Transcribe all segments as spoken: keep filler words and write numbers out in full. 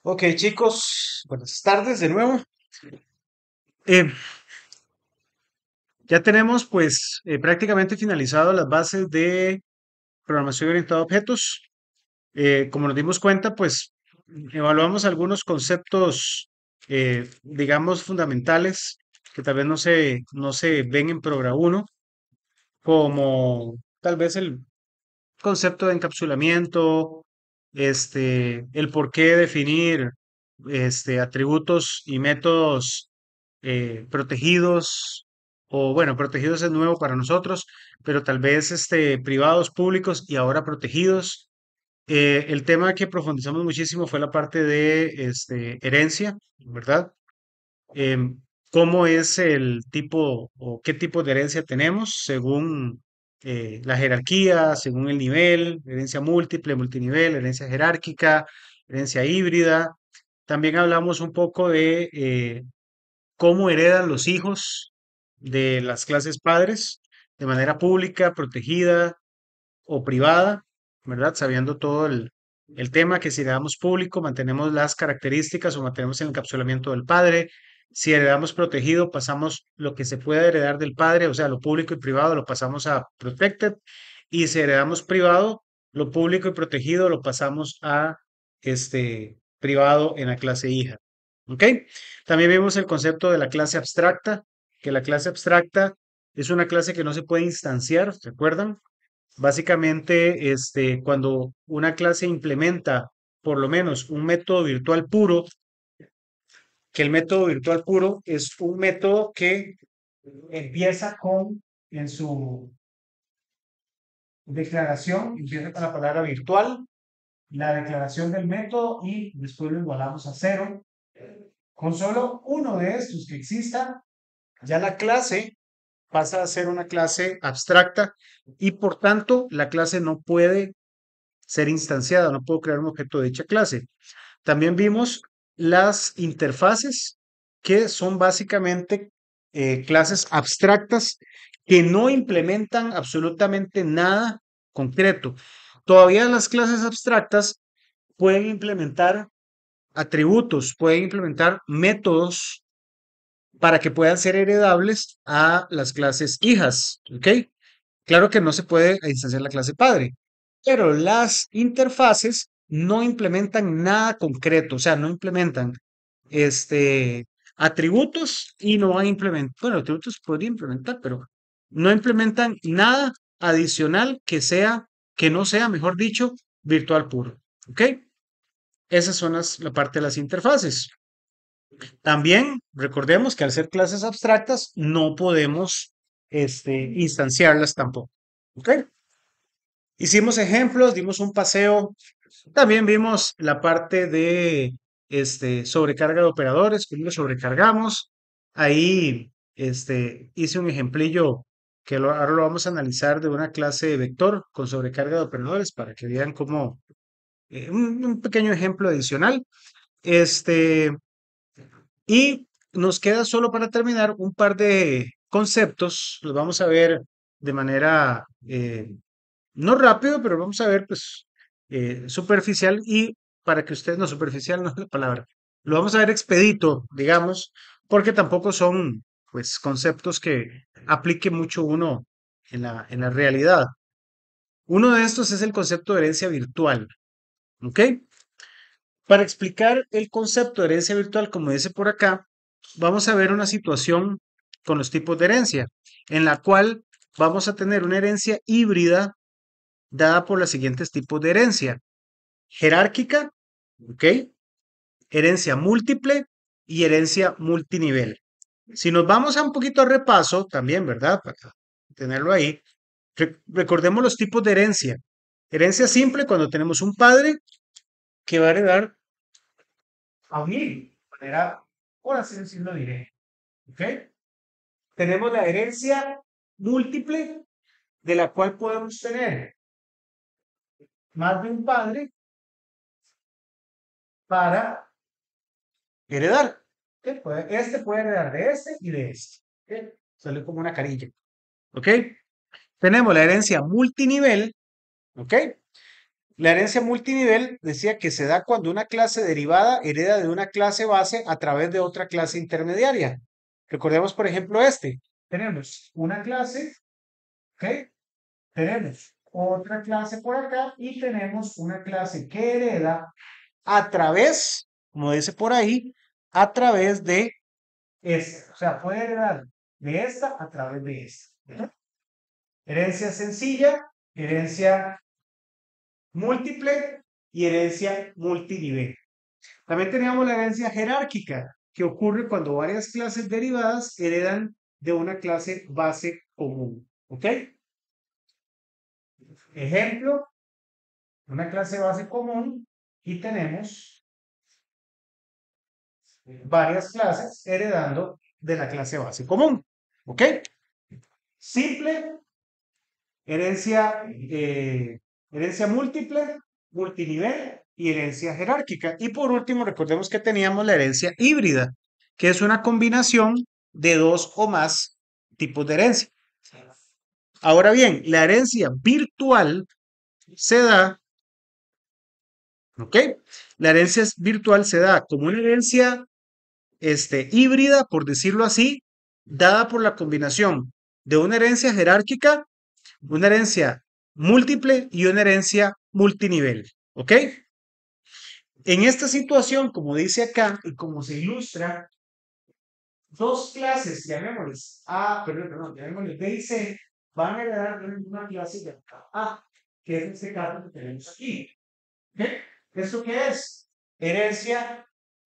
Ok, chicos, buenas tardes de nuevo. Eh, ya tenemos pues eh, prácticamente finalizado las bases de programación orientada a objetos. Eh, como nos dimos cuenta, pues evaluamos algunos conceptos, eh, digamos, fundamentales que tal vez no se, no se ven en Progra uno, como tal vez el concepto de encapsulamiento, este, el por qué definir este, atributos y métodos eh, protegidos, o bueno, protegidos es nuevo para nosotros, pero tal vez este, privados, públicos y ahora protegidos. Eh, el tema que profundizamos muchísimo fue la parte de este, herencia, ¿verdad? Em, ¿cómo es el tipo o qué tipo de herencia tenemos según eh, la jerarquía, según el nivel, herencia múltiple, multinivel, herencia jerárquica, herencia híbrida? También hablamos un poco de eh, cómo heredan los hijos de las clases padres de manera pública, protegida o privada, ¿verdad? Sabiendo todo el, el tema, que si heredamos público, mantenemos las características o mantenemos el encapsulamiento del padre. Si heredamos protegido, pasamos lo que se puede heredar del padre, o sea, lo público y privado lo pasamos a protected. Y si heredamos privado, lo público y protegido lo pasamos a este privado en la clase hija. ¿Ok? También vimos el concepto de la clase abstracta, que la clase abstracta es una clase que no se puede instanciar, ¿se acuerdan? Básicamente, este, cuando una clase implementa por lo menos un método virtual puro, que el método virtual puro es un método que empieza con, en su declaración, empieza con la palabra virtual, la declaración del método y después lo igualamos a cero. Con solo uno de estos que exista, ya la clase pasa a ser una clase abstracta y por tanto la clase no puede ser instanciada, no puedo crear un objeto de dicha clase. También vimos las interfaces, que son básicamente eh, clases abstractas que no implementan absolutamente nada concreto. Todavía las clases abstractas pueden implementar atributos, pueden implementar métodos para que puedan ser heredables a las clases hijas, ¿ok? Claro que no se puede instanciar la clase padre, pero las interfaces no implementan nada concreto, o sea, no implementan este, atributos y no van a implementar, bueno, atributos podría implementar, pero no implementan nada adicional que sea, que no sea, mejor dicho, virtual puro, ¿ok? Esas son las, la parte de las interfaces. También recordemos que al ser clases abstractas no podemos este, instanciarlas tampoco, ¿ok? Hicimos ejemplos, dimos un paseo. También vimos la parte de este, sobrecarga de operadores, cómo lo sobrecargamos. Ahí este, hice un ejemplillo que lo- ahora lo vamos a analizar de una clase de vector con sobrecarga de operadores para que vean cómo, eh, un, un pequeño ejemplo adicional. Este, y nos queda solo para terminar un par de conceptos. Los vamos a ver de manera eh, no rápido, pero vamos a ver, pues, eh, superficial y para que ustedes, no, superficial no es la palabra, lo vamos a ver expedito, digamos, porque tampoco son, pues, conceptos que aplique mucho uno en la, en la realidad. Uno de estos es el concepto de herencia virtual, ¿ok? Para explicar el concepto de herencia virtual, como dice por acá, vamos a ver una situación con los tipos de herencia, en la cual vamos a tener una herencia híbrida dada por los siguientes tipos de herencia: jerárquica, ¿ok? Herencia múltiple y herencia multinivel. Si nos vamos a un poquito a repaso, también, ¿verdad? Para tenerlo ahí, re- recordemos los tipos de herencia. Herencia simple, cuando tenemos un padre que va a heredar a un hijo, de manera, por así decirlo, diré, ¿ok? Tenemos la herencia múltiple, de la cual podemos tener más de un padre para heredar. ¿Ok? Puede- Este puede heredar de este y de este. ¿Ok? Sale como una carilla. ¿Ok? Tenemos la herencia multinivel. ¿Ok? La herencia multinivel decía que se da cuando una clase derivada hereda de una clase base a través de otra clase intermediaria. Recordemos, por ejemplo, este. Tenemos una clase, ¿ok? Tenemos otra clase por acá y tenemos una clase que hereda a través, como dice por ahí, a través de esta. O sea, puede heredar de esta a través de esta. ¿Verdad? Herencia sencilla, herencia múltiple y herencia multinivel. También teníamos la herencia jerárquica, que ocurre cuando varias clases derivadas heredan de una clase base común. ¿Ok? Ejemplo, una clase base común y tenemos varias clases heredando de la clase base común. ¿Ok? Simple, herencia, eh, herencia múltiple, multinivel y herencia jerárquica. Y por último, recordemos que teníamos la herencia híbrida, que es una combinación de dos o más tipos de herencia. Ahora bien, la herencia virtual se da, ¿ok? La herencia virtual se da como una herencia este, híbrida, por decirlo así, dada por la combinación de una herencia jerárquica, una herencia múltiple y una herencia multinivel. ¿Ok? En esta situación, como dice acá y como se ilustra, dos clases, llamémosles A, perdón, perdón, llamémosles B y C, van a heredar de una clase llamada A, que es este caso que tenemos aquí. ¿Ok? ¿Esto qué es? Herencia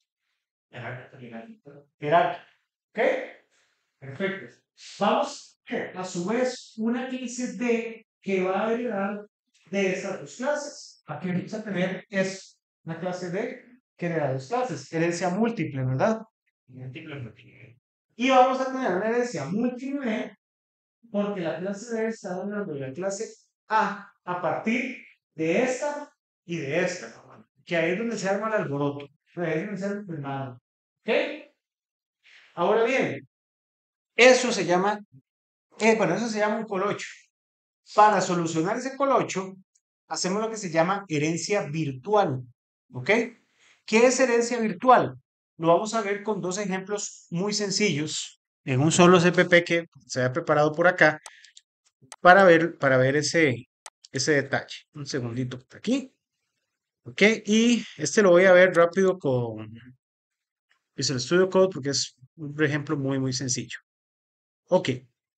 jerárquica. ¿Ok? Perfecto. Vamos a su vez una clase D que va a heredar de estas dos clases. Aquí vamos a tener es una clase D que hereda dos clases, herencia múltiple, ¿verdad? Múltiple. Y vamos a tener una herencia múltiple porque la clase D está hablando de la clase A a partir de esta y de esta, que ahí es donde se arma el alboroto, ahí es donde se arma el primado. ¿Ok? Ahora bien, eso se llama, eh, bueno, eso se llama un colocho. Para solucionar ese colocho, hacemos lo que se llama herencia virtual. ¿Ok? ¿Qué es herencia virtual? Lo vamos a ver con dos ejemplos muy sencillos en un solo C P P que se ha preparado por acá para ver, para ver ese, ese detalle. Un segundito por aquí. ¿Ok? Y este lo voy a ver rápido con Visual Studio Code porque es un ejemplo muy, muy sencillo. Ok.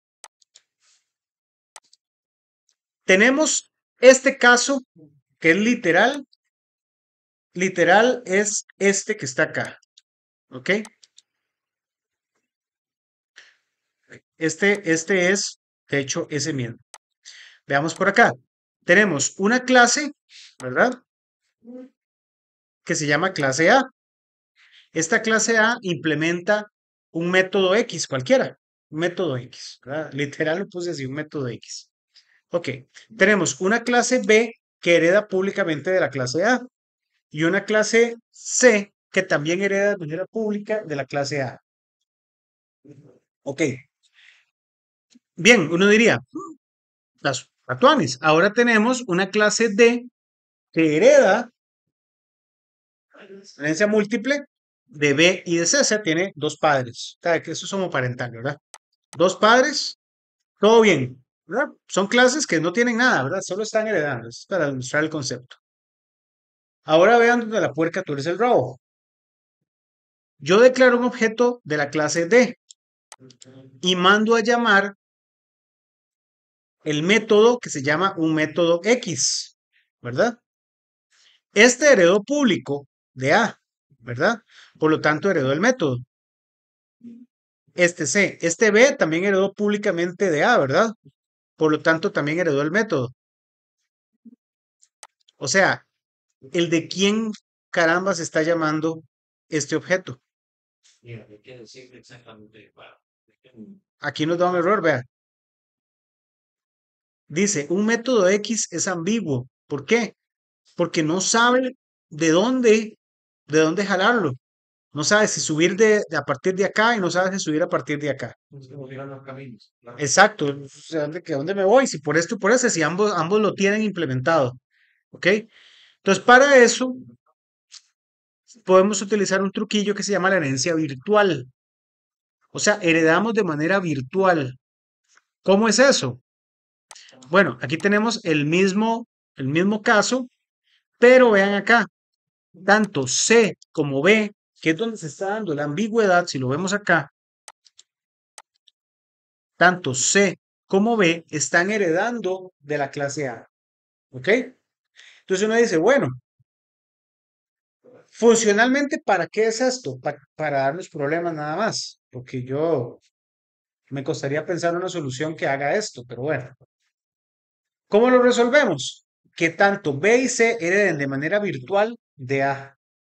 Tenemos este caso que es literal. Literal es este que está acá. ¿Ok? Este, este es, de hecho, ese mismo. Veamos por acá. Tenemos una clase, ¿verdad? Que se llama clase A. Esta clase A implementa un método X, cualquiera. Un método X, ¿verdad? Literal lo puse así, un método X. Ok. Tenemos una clase B que hereda públicamente de la clase A. Y una clase C que también hereda de manera pública de la clase A. Ok. Bien, uno diría, las ratones. Ahora tenemos una clase D que hereda herencia múltiple de B y de C. O sea, tiene dos padres. O sea, que eso es homoparental, ¿verdad? Dos padres, todo bien, ¿verdad? Son clases que no tienen nada, ¿verdad? Solo están heredando. Es para demostrar el concepto. Ahora vean donde la puerca tuerce el rabo. Yo declaro un objeto de la clase D y mando a llamar el método que se llama un método X, ¿verdad? Este heredó público de A, ¿verdad? Por lo tanto, heredó el método. Este C, este B también heredó públicamente de A, ¿verdad? Por lo tanto, también heredó el método. O sea, el de quién caramba se está llamando este objeto. Aquí nos da un error, vea. Dice, un método X es ambiguo. ¿Por qué? Porque no sabe de dónde, de dónde jalarlo. No sabe si subir de, de a partir de acá y no sabe si subir a partir de acá. Exacto. O sea, ¿de qué- dónde me voy? Si por esto y por eso, si ambos, ambos lo tienen implementado. ¿Ok? Entonces, para eso podemos utilizar un truquillo que se llama la herencia virtual. O sea, heredamos de manera virtual. ¿Cómo es eso? Bueno, aquí tenemos el mismo, el mismo caso, pero vean acá, tanto C como B, que es donde se está dando la ambigüedad, si lo vemos acá, tanto C como B están heredando de la clase A. ¿Ok? Entonces uno dice, bueno, funcionalmente, ¿para qué es esto? Pa- para darnos problemas nada más, porque yo me costaría pensar una solución que haga esto, pero bueno, ¿cómo lo resolvemos? Que tanto B y C hereden de manera virtual de A.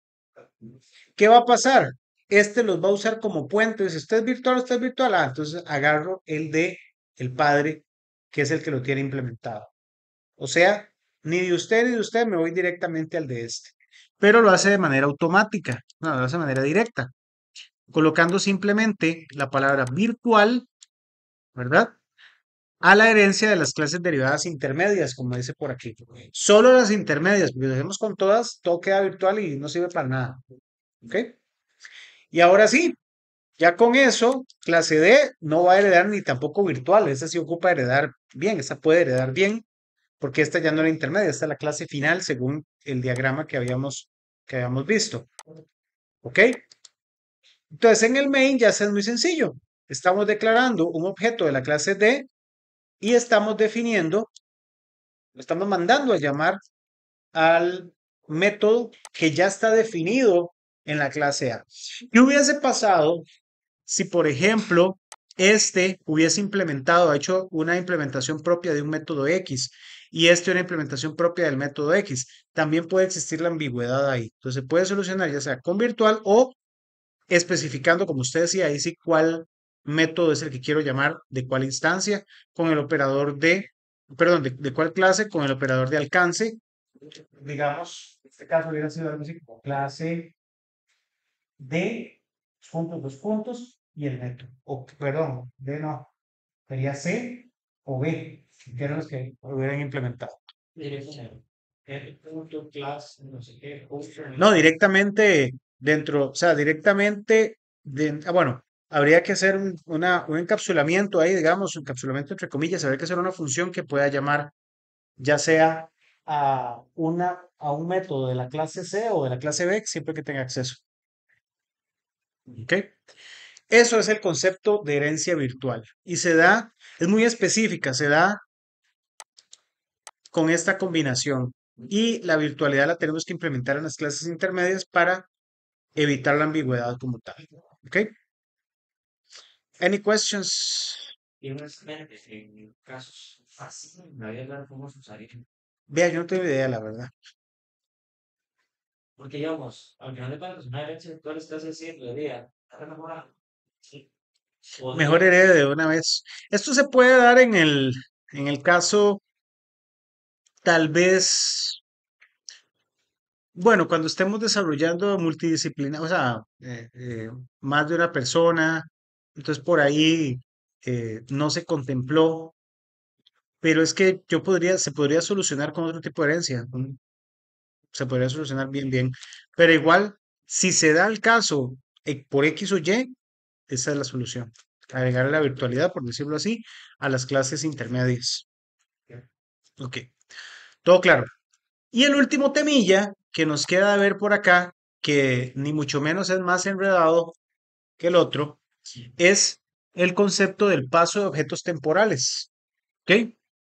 ¿Qué va a pasar? Este los va a usar como puente. Si usted es virtual, usted es virtual. Ah, entonces agarro el de el padre, que es el que lo tiene implementado. O sea, ni de usted ni de usted me voy directamente al de este. Pero lo hace de manera automática, no, lo hace de manera directa, colocando simplemente la palabra virtual, ¿verdad? A la herencia de las clases derivadas intermedias, como dice por aquí. Solo las intermedias, porque si lo hacemos con todas, todo queda virtual y no sirve para nada. ¿Ok? Y ahora sí, ya con eso, clase D no va a heredar ni tampoco virtual. Esta sí ocupa heredar bien, esta puede heredar bien, porque esta ya no es la intermedia, esta es la clase final según el diagrama que habíamos, que habíamos visto. ¿Ok? Entonces en el main ya es muy sencillo. Estamos declarando un objeto de la clase D y estamos definiendo, estamos mandando a llamar al método que ya está definido en la clase A. ¿Qué hubiese pasado si, por ejemplo, este hubiese implementado, ha hecho una implementación propia de un método X y este una implementación propia del método X? También puede existir la ambigüedad ahí. Entonces se puede solucionar ya sea con virtual o especificando, como usted decía, ahí sí cuál método es el que quiero llamar, de cuál instancia, con el operador de, perdón, de, de cuál clase, con el operador de alcance. Digamos, en este caso hubiera sido algo así como clase D, puntos, dos puntos, y el método. O, perdón, D no, sería C o B, que eran los que hubieran implementado. No, directamente dentro, o sea, directamente, de, ah, bueno, habría que hacer un, una, un encapsulamiento ahí, digamos, un encapsulamiento entre comillas, habría que hacer una función que pueda llamar ya sea a, una, a un método de la clase C o de la clase B, siempre que tenga acceso. ¿Ok? Eso es el concepto de herencia virtual y se da, es muy específica, se da con esta combinación y la virtualidad la tenemos que implementar en las clases intermedias para evitar la ambigüedad como tal. ¿Ok? Any questions? Y honestamente, en casos así, me había hablado cómo se usaría. Vea, yo no tengo idea, la verdad. Porque, digamos, al final de cuentas, una herencia virtual está haciendo de día, está enamorado. Sí. Mejor Podría, herede de una vez. Esto se puede dar en el, en el caso, tal vez, bueno, cuando estemos desarrollando multidisciplina, o sea, eh, eh, más de una persona, entonces por ahí eh, no se contempló, pero es que yo podría, se podría solucionar con otro tipo de herencia, un- se podría solucionar bien, bien, pero igual, si se da el caso eh, por X o Y, esa es la solución, agregar la virtualidad, por decirlo así, a las clases intermedias. Ok, todo claro. Y el último temilla que nos queda de ver por acá, que ni mucho menos es más enredado que el otro, es el concepto del paso de objetos temporales. ¿Ok?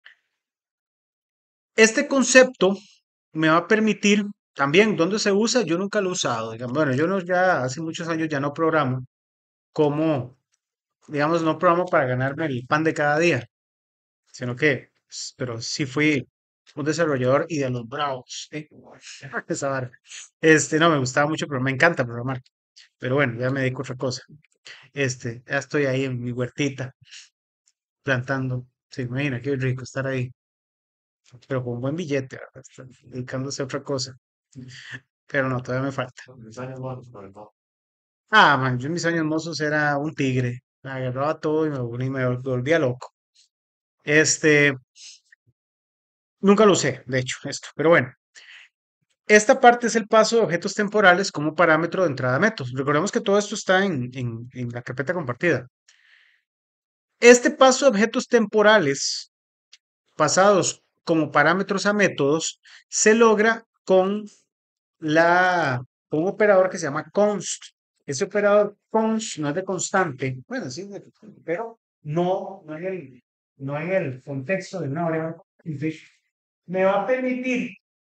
Este concepto me va a permitir también, ¿dónde se usa? Yo nunca lo he usado. Digamos, bueno, yo no, ya hace muchos años ya no programo como, digamos, no programo para ganarme el pan de cada día, sino que, s- pero sí fui un desarrollador y de los bravos. ¿Eh? Esa vara. Este, no, me gustaba mucho, pero me encanta programar. Pero bueno, ya me dedico a otra cosa. Este, ya estoy ahí en mi huertita, plantando. Se imagina, qué rico estar ahí, pero con buen billete, ¿verdad? Estar dedicándose a otra cosa. Pero no, todavía me falta. mis años buenos, por el no. Ah, man, yo en mis años mozos era un tigre. Me agarraba todo y me, volví- me vol- volvía loco. Este, Nunca lo usé, de hecho, esto, pero bueno. Esta parte es el paso de objetos temporales como parámetro de entrada a métodos. Recordemos que todo esto está en, en en la carpeta compartida. Este paso de objetos temporales pasados como parámetros a métodos se logra con la, con un operador que se llama const. Ese operador const no es de constante, bueno, sí, de- pero no, no en el, no en el contexto de una variable. Entonces, me va a permitir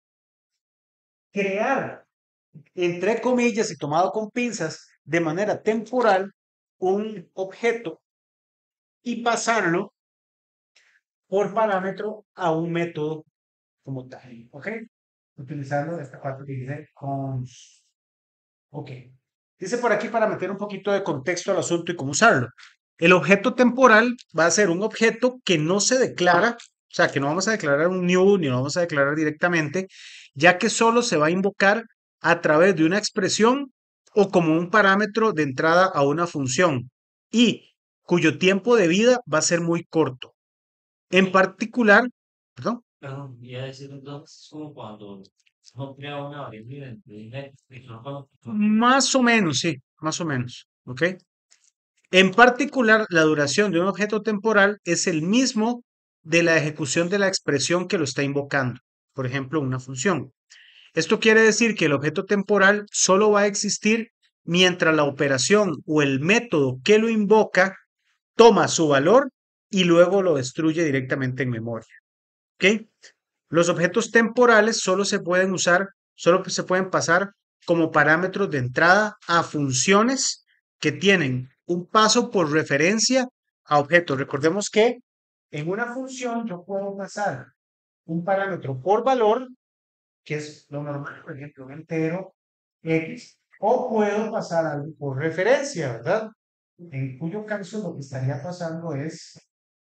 crear, entre comillas y tomado con pinzas, de manera temporal, un objeto y pasarlo por parámetro a un método como tal. ¿Ok? Utilizando esta parte que dice const. Ok. Dice por aquí para meter un poquito de contexto al asunto y cómo usarlo. El objeto temporal va a ser un objeto que no se declara, o sea, que no vamos a declarar un new ni lo vamos a declarar directamente, ya que solo se va a invocar a través de una expresión o como un parámetro de entrada a una función y cuyo tiempo de vida va a ser muy corto. En particular, perdón, Perdón, iba a decir entonces, es como cuando uno crea una variable dentro de una expresión cuando- más o menos, sí, más o menos, ¿ok? En particular, la duración de un objeto temporal es el mismo de la ejecución de la expresión que lo está invocando, por ejemplo, una función. Esto quiere decir que el objeto temporal solo va a existir mientras la operación o el método que lo invoca toma su valor y luego lo destruye directamente en memoria. ¿Ok? Los objetos temporales solo se pueden usar, solo se pueden pasar como parámetros de entrada a funciones que tienen un paso por referencia a objetos. Recordemos que en una función yo puedo pasar un parámetro por valor, que es lo normal, por ejemplo, un entero X, o puedo pasar algo por referencia, ¿verdad? En cuyo caso lo que estaría pasando es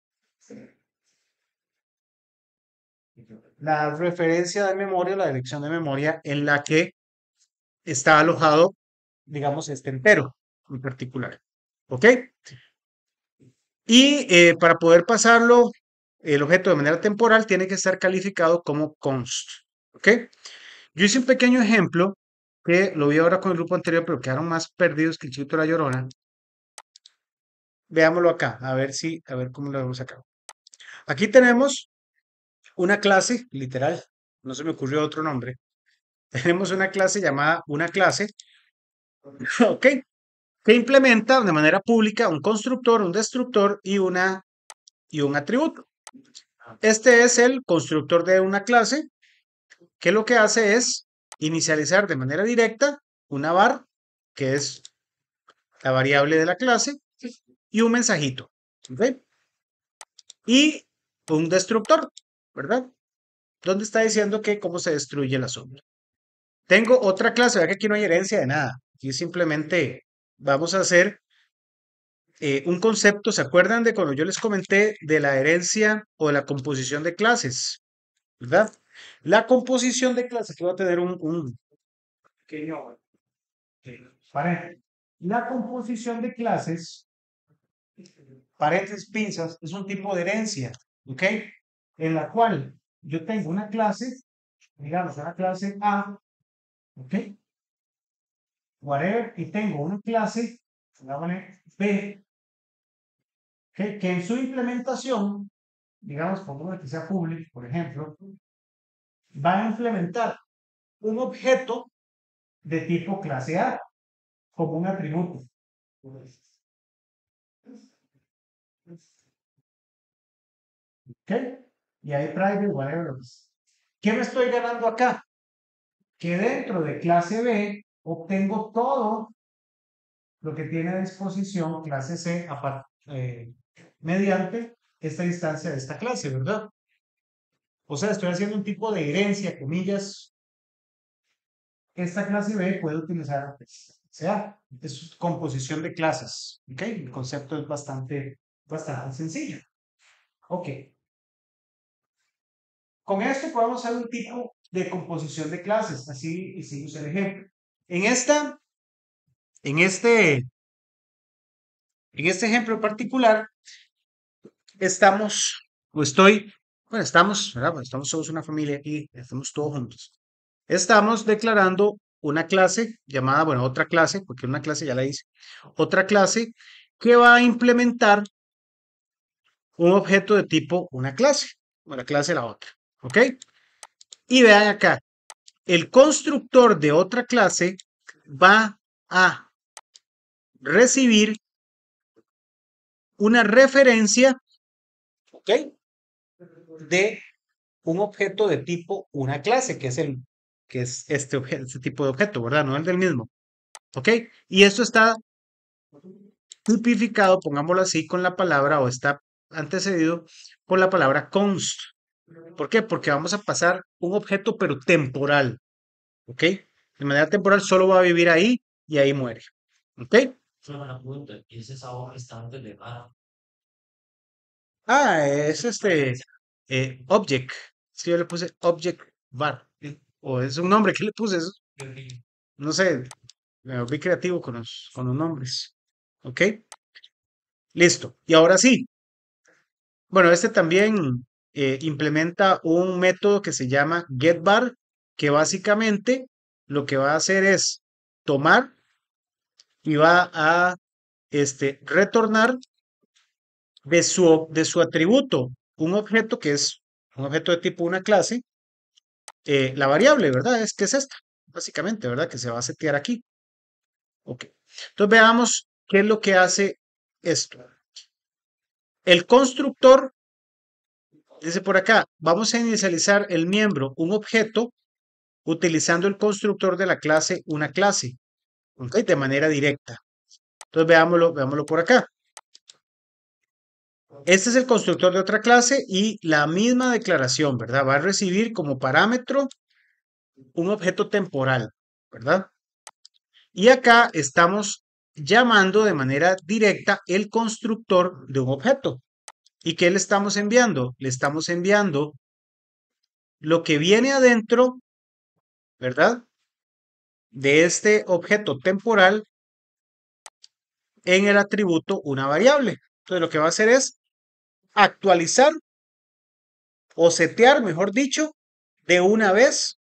la referencia de memoria, la dirección de memoria en la que está alojado, digamos, este entero en particular. ¿Ok? Y eh, para poder pasarlo, el objeto de manera temporal tiene que estar calificado como const. ¿Ok? Yo hice un pequeño ejemplo que lo vi ahora con el grupo anterior, pero quedaron más perdidos que el chito de la llorona. Veámoslo acá, a ver si, a ver cómo lo vemos acá. Aquí tenemos una clase, literal, no se me ocurrió otro nombre. Tenemos una clase llamada una clase, ¿ok? Que implementa de manera pública un constructor, un destructor y, una, y un atributo. Este es el constructor de una clase que lo que hace es inicializar de manera directa una var, que es la variable de la clase, y un mensajito. ¿Ok? Y un destructor, ¿verdad? Donde está diciendo que cómo se destruye el asunto. Tengo otra clase, vea que aquí no hay herencia de nada. Aquí simplemente vamos a hacer eh, un concepto. ¿Se acuerdan de cuando yo les comenté de la herencia o de la composición de clases? ¿Verdad? La composición de clases, que va a tener un, un pequeño paréntesis. La composición de clases, paréntesis, pinzas, es un tipo de herencia, ¿ok? En la cual yo tengo una clase, digamos, una clase A, ¿ok? Whatever, y tengo una clase, B, que, que en su implementación, digamos, pongamos que sea público, por ejemplo, va a implementar un objeto de tipo clase A como un atributo. ¿Ok? Y ahí private, whatever. ¿Qué me estoy ganando acá? Que dentro de clase B obtengo todo lo que tiene a disposición clase C eh, mediante esta instancia de esta clase, ¿verdad? O sea, estoy haciendo un tipo de herencia, comillas. Esta clase B puede utilizar, pues, sea, es composición de clases. ¿Ok? El concepto es bastante, bastante sencillo. Ok. Con esto podemos hacer un tipo de composición de clases. Así hicimos el ejemplo. En esta, en este, en este ejemplo en particular, estamos, o estoy Bueno, estamos, ¿verdad? Pues estamos todos una familia aquí, estamos todos juntos. Estamos declarando una clase llamada, bueno, otra clase, porque una clase ya la hice, otra clase que va a implementar un objeto de tipo una clase, o la clase la otra, ¿ok? Y vean acá, el constructor de otra clase va a recibir una referencia, ¿ok? De un objeto de tipo una clase, que es el que es este, obje- este tipo de objeto, ¿verdad? No el del mismo, ¿ok? Y esto está tipificado, pongámoslo así, con la palabra o está antecedido por la palabra const. ¿Por qué? Porque vamos a pasar un objeto pero temporal, ¿ok? De manera temporal solo va a vivir ahí y ahí muere, ¿ok? Es una buena pregunta. ¿Y ese sabor está antes de nada? Ah, es este eh, object. Sí, yo le puse object var. O es un nombre que le puse eso. No sé, me volví creativo con los, con los nombres. ¿Ok? Listo. Y ahora sí. Bueno, este también eh, implementa un método que se llama getVar, que básicamente lo que va a hacer es tomar y va a este, retornar de su, de su atributo un objeto que es un objeto de tipo una clase, eh, la variable, ¿verdad? Es que es esta, básicamente, ¿verdad? Que se va a setear aquí. Ok. Entonces veamos qué es lo que hace esto. El constructor, dice por acá, vamos a inicializar el miembro, un objeto, utilizando el constructor de la clase, una clase, ¿ok? De manera directa. Entonces veámoslo, veámoslo por acá. Este es el constructor de otra clase y la misma declaración, ¿verdad? Va a recibir como parámetro un objeto temporal, ¿verdad? Y acá estamos llamando de manera directa el constructor de un objeto. ¿Y qué le estamos enviando? Le estamos enviando lo que viene adentro, ¿verdad? De este objeto temporal en el atributo una variable. Entonces lo que va a hacer es actualizar o setear, mejor dicho, de una vez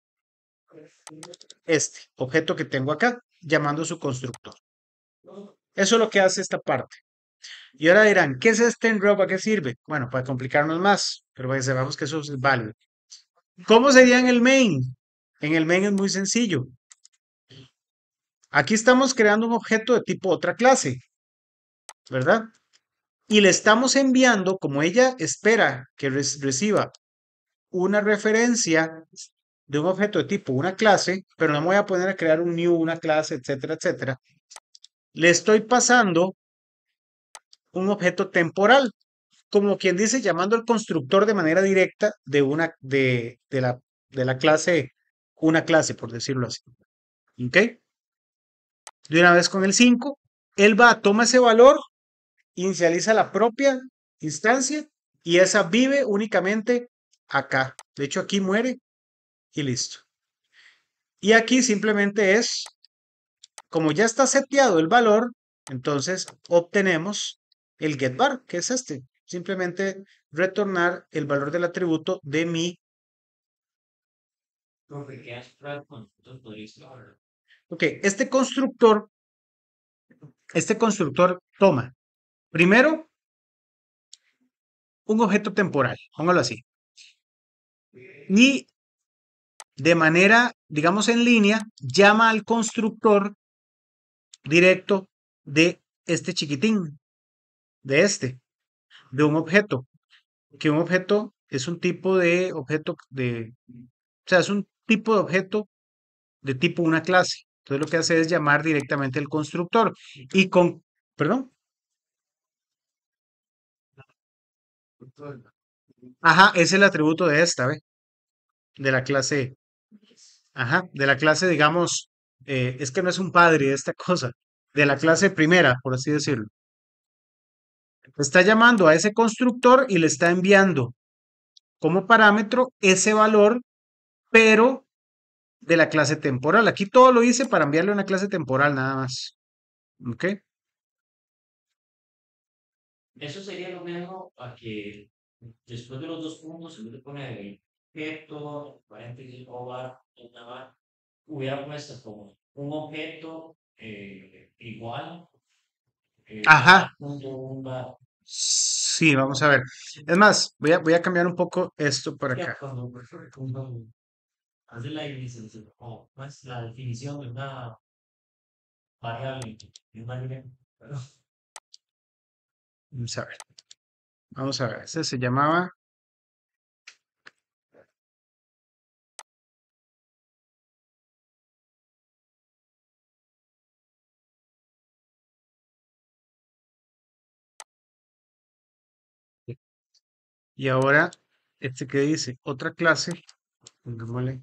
este objeto que tengo acá, llamando su constructor. Eso es lo que hace esta parte. Y ahora dirán, ¿qué es este enroll? ¿Para qué sirve? Bueno, para complicarnos más, pero para que sepamos que eso es válido. ¿Cómo sería en el main? En el main es muy sencillo. Aquí estamos creando un objeto de tipo otra clase, ¿verdad? Y le estamos enviando, como ella espera que re- reciba una referencia de un objeto de tipo una clase, pero no me voy a poner a crear un new, una clase, etcétera, etcétera. Le estoy pasando un objeto temporal, como quien dice, llamando al constructor de manera directa de una de, de la, de la clase, una clase, por decirlo así. ¿Ok? De una vez con el cinco, él va, toma ese valor, inicializa la propia instancia y esa vive únicamente acá. De hecho, aquí muere y listo. Y aquí simplemente es, como ya está seteado el valor, entonces obtenemos el getVar, que es este. Simplemente retornar el valor del atributo de mi. Porque quedas fuera con nosotros podrías trabajar. Ok, este constructor, este constructor toma primero un objeto temporal, póngalo así, y de manera, digamos en línea, llama al constructor directo de este chiquitín, de este, de un objeto, que un objeto es un tipo de objeto de, o sea, es un tipo de objeto de tipo una clase. Entonces lo que hace es llamar directamente el constructor y con, perdón, ajá, es el atributo de esta, ¿ve? De la clase, ajá, de la clase, digamos, eh, es que no es un padre esta cosa, de la clase primera, por así decirlo. Está llamando a ese constructor y le está enviando como parámetro ese valor, pero de la clase temporal. Aquí todo lo hice para enviarle una clase temporal nada más. ¿Ok? Eso sería lo mismo a que Después de los dos puntos, se le pone el objeto, paréntesis, o bar, una bar, hubiera puesto como un objeto eh, igual, eh, o Ajá, bar, punto, un bar. sí, vamos a ver. Es más, voy a, voy a cambiar un poco esto por Es que acá. cuando, cuando hace la, definición, o, más la definición de una variable, de una variable, Vamos a ver. Vamos a ver. Este se llamaba. Y ahora, este que dice otra clase, pongámosle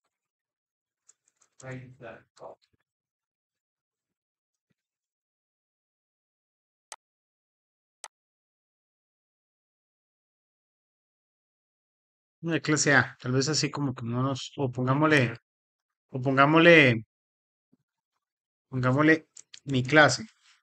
una clase A, tal vez así como que no nos, o pongámosle, o pongámosle, pongámosle mi clase.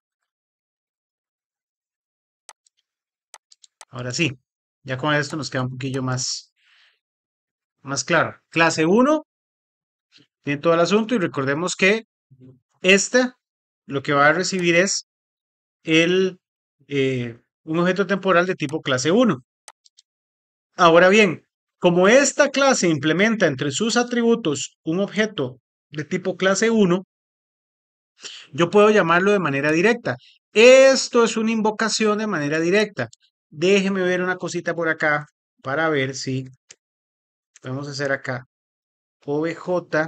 Ahora sí, ya con esto nos queda un poquillo más, más claro. Clase uno tiene todo el asunto y recordemos que esta lo que va a recibir es el, eh, un objeto temporal de tipo clase uno. Ahora bien, como esta clase implementa entre sus atributos un objeto de tipo clase uno, yo puedo llamarlo de manera directa. Esto es una invocación de manera directa. Déjeme ver una cosita por acá para ver si podemos hacer acá. Obj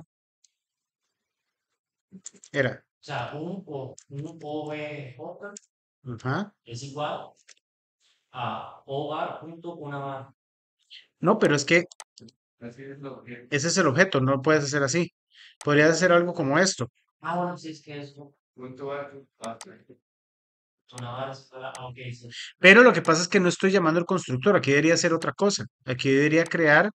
era. o sea, un, o, un O B J Ajá. es igual a O bar punto una bar. No, pero es que Así es lo que. ese es el objeto, no lo puedes hacer así. Podrías hacer algo como esto. Ah, bueno, sí, es que es un punto bar, ah, una bar es para, ah, ok, sí. Pero lo que pasa es que no estoy llamando al constructor. Aquí debería ser otra cosa. Aquí debería crear.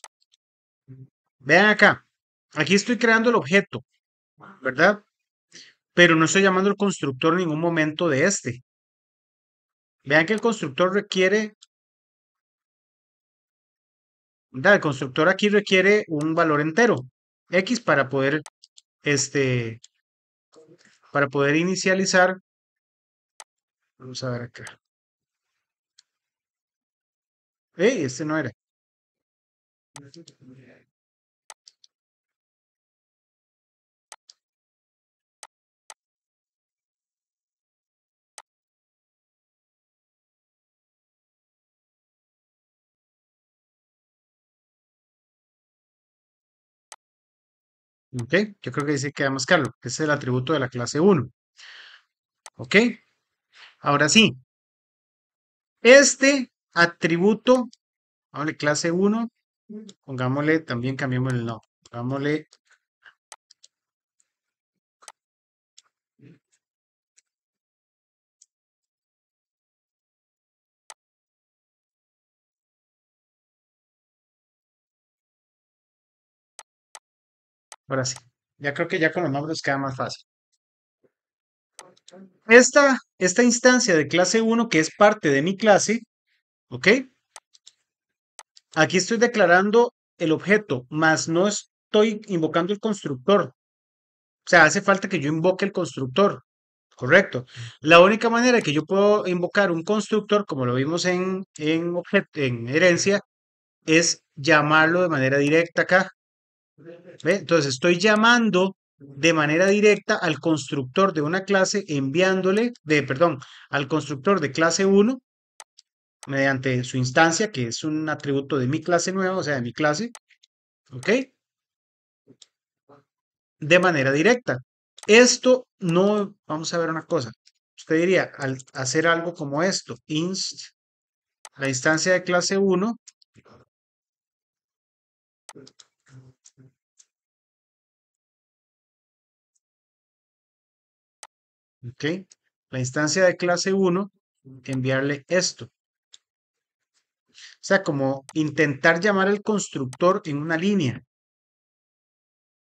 Vean acá. Aquí estoy creando el objeto, ¿verdad? Pero no estoy llamando al constructor en ningún momento de este. Vean que el constructor requiere, ¿verdad? El constructor aquí requiere un valor entero, X, para poder, este, para poder inicializar. Vamos a ver acá. ¡Ey! Este no era. ¿Ok? Yo creo que dice queda más claro, que es el atributo de la clase uno. ¿Ok? Ahora sí, este atributo, pongámosle clase uno, pongámosle, también cambiamos el nombre, pongámosle, ahora sí, ya creo que ya con los nombres queda más fácil. Esta, esta instancia de clase uno, que es parte de mi clase, ¿ok? Aquí estoy declarando el objeto, más no estoy invocando el constructor. O sea, hace falta que yo invoque el constructor, correcto. La única manera que yo puedo invocar un constructor, como lo vimos en, en, objet- en herencia, es llamarlo de manera directa acá. ¿Ve? Entonces estoy llamando de manera directa al constructor de una clase, enviándole, de, perdón, al constructor de clase uno mediante su instancia, que es un atributo de mi clase nueva, o sea, de mi clase, ¿ok? De manera directa. Esto no, vamos a ver una cosa. Usted diría, al hacer algo como esto, inst, la instancia de clase uno, ¿ok? La instancia de clase uno, enviarle esto. O sea, como intentar llamar al constructor en una línea,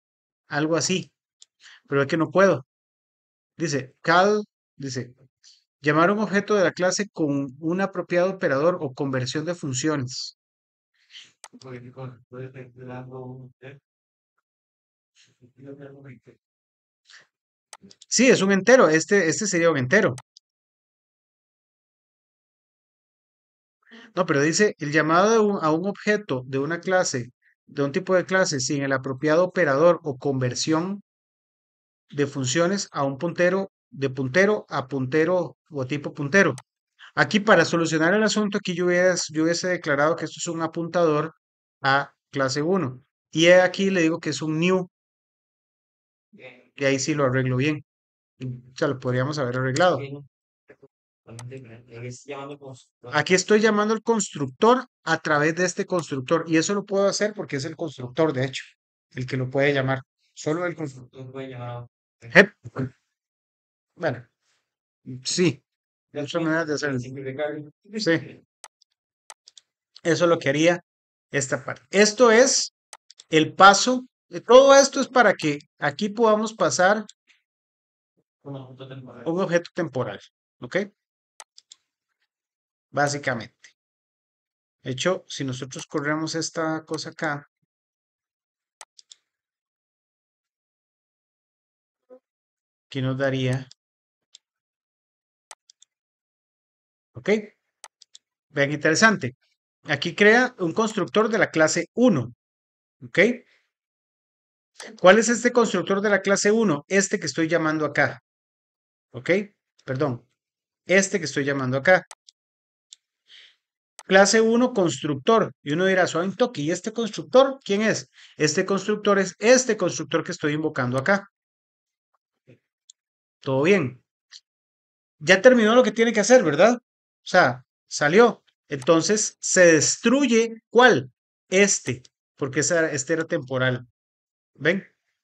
algo así, pero es que no puedo. Dice, cal, dice, Llamar a un objeto de la clase con un apropiado operador o conversión de funciones. Sí, es un entero. Este, este sería un entero. No, pero dice el llamado de un- a un objeto de una clase, de un tipo de clase, sin el apropiado operador o conversión de funciones a un puntero, de puntero a puntero o tipo puntero. Aquí para solucionar el asunto, aquí yo hubiese, yo hubiese declarado que esto es un apuntador a clase uno. Y aquí le digo que es un new, y ahí sí lo arreglo bien. O sea, lo podríamos haber arreglado. Aquí estoy llamando al constructor a través de este constructor, y eso lo puedo hacer porque es el constructor, de hecho, el que lo puede llamar. Solo el constructor puede llamar. Jep. Bueno, sí, hay otra manera de hacerlo. Sí, eso es lo que haría esta parte. Esto es el paso. eh, Todo esto es para que aquí podamos pasar un objeto temporal. ¿Ok? Básicamente. De hecho, si nosotros corremos esta cosa acá, aquí nos daría, ¿ok? Vean, interesante. Aquí crea un constructor de la clase uno, ¿ok? ¿Cuál es este constructor de la clase uno? Este que estoy llamando acá, ¿ok? Perdón, este que estoy llamando acá. Clase uno constructor. Y uno dirá, suave un toque, ¿y este constructor quién es? Este constructor es este constructor que estoy invocando acá. Todo bien. Ya terminó lo que tiene que hacer, ¿verdad? O sea, salió. Entonces se destruye, ¿cuál? Este, porque esa- este era temporal. ¿Ven?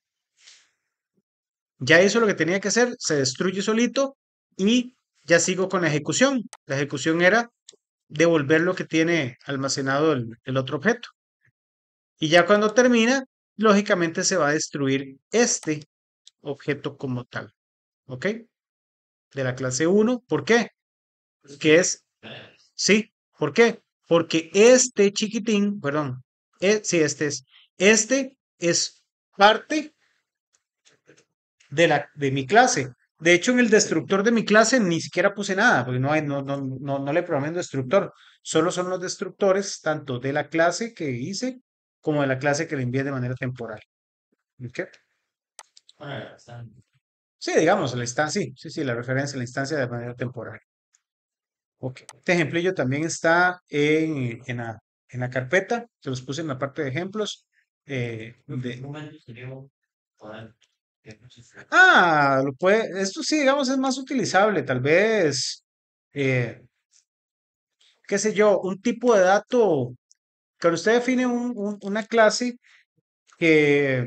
Ya hizo lo que tenía que hacer, se destruye solito y ya sigo con la ejecución. La ejecución era devolver lo que tiene almacenado el, el otro objeto. Y ya cuando termina, lógicamente se va a destruir este objeto como tal. ¿Ok? De la clase uno. ¿Por qué? Que es, sí, ¿por qué? Porque este chiquitín, perdón, eh, sí, este es, este es parte de la, de mi clase. De hecho, en el destructor de mi clase ni siquiera puse nada, porque no hay, no, no, no, no le programé un destructor. Solo son los destructores tanto de la clase que hice como de la clase que le envié de manera temporal. ¿Ok? Sí, digamos, la instancia, sí, sí, sí, la referencia a la instancia de manera temporal. Ok. Este ejemplillo también está en, en la, en la carpeta, se los puse en la parte de ejemplos. eh, de- ah, lo puede, esto sí, digamos, es más utilizable, tal vez, eh, qué sé yo, un tipo de dato, cuando usted define un- un- una clase que,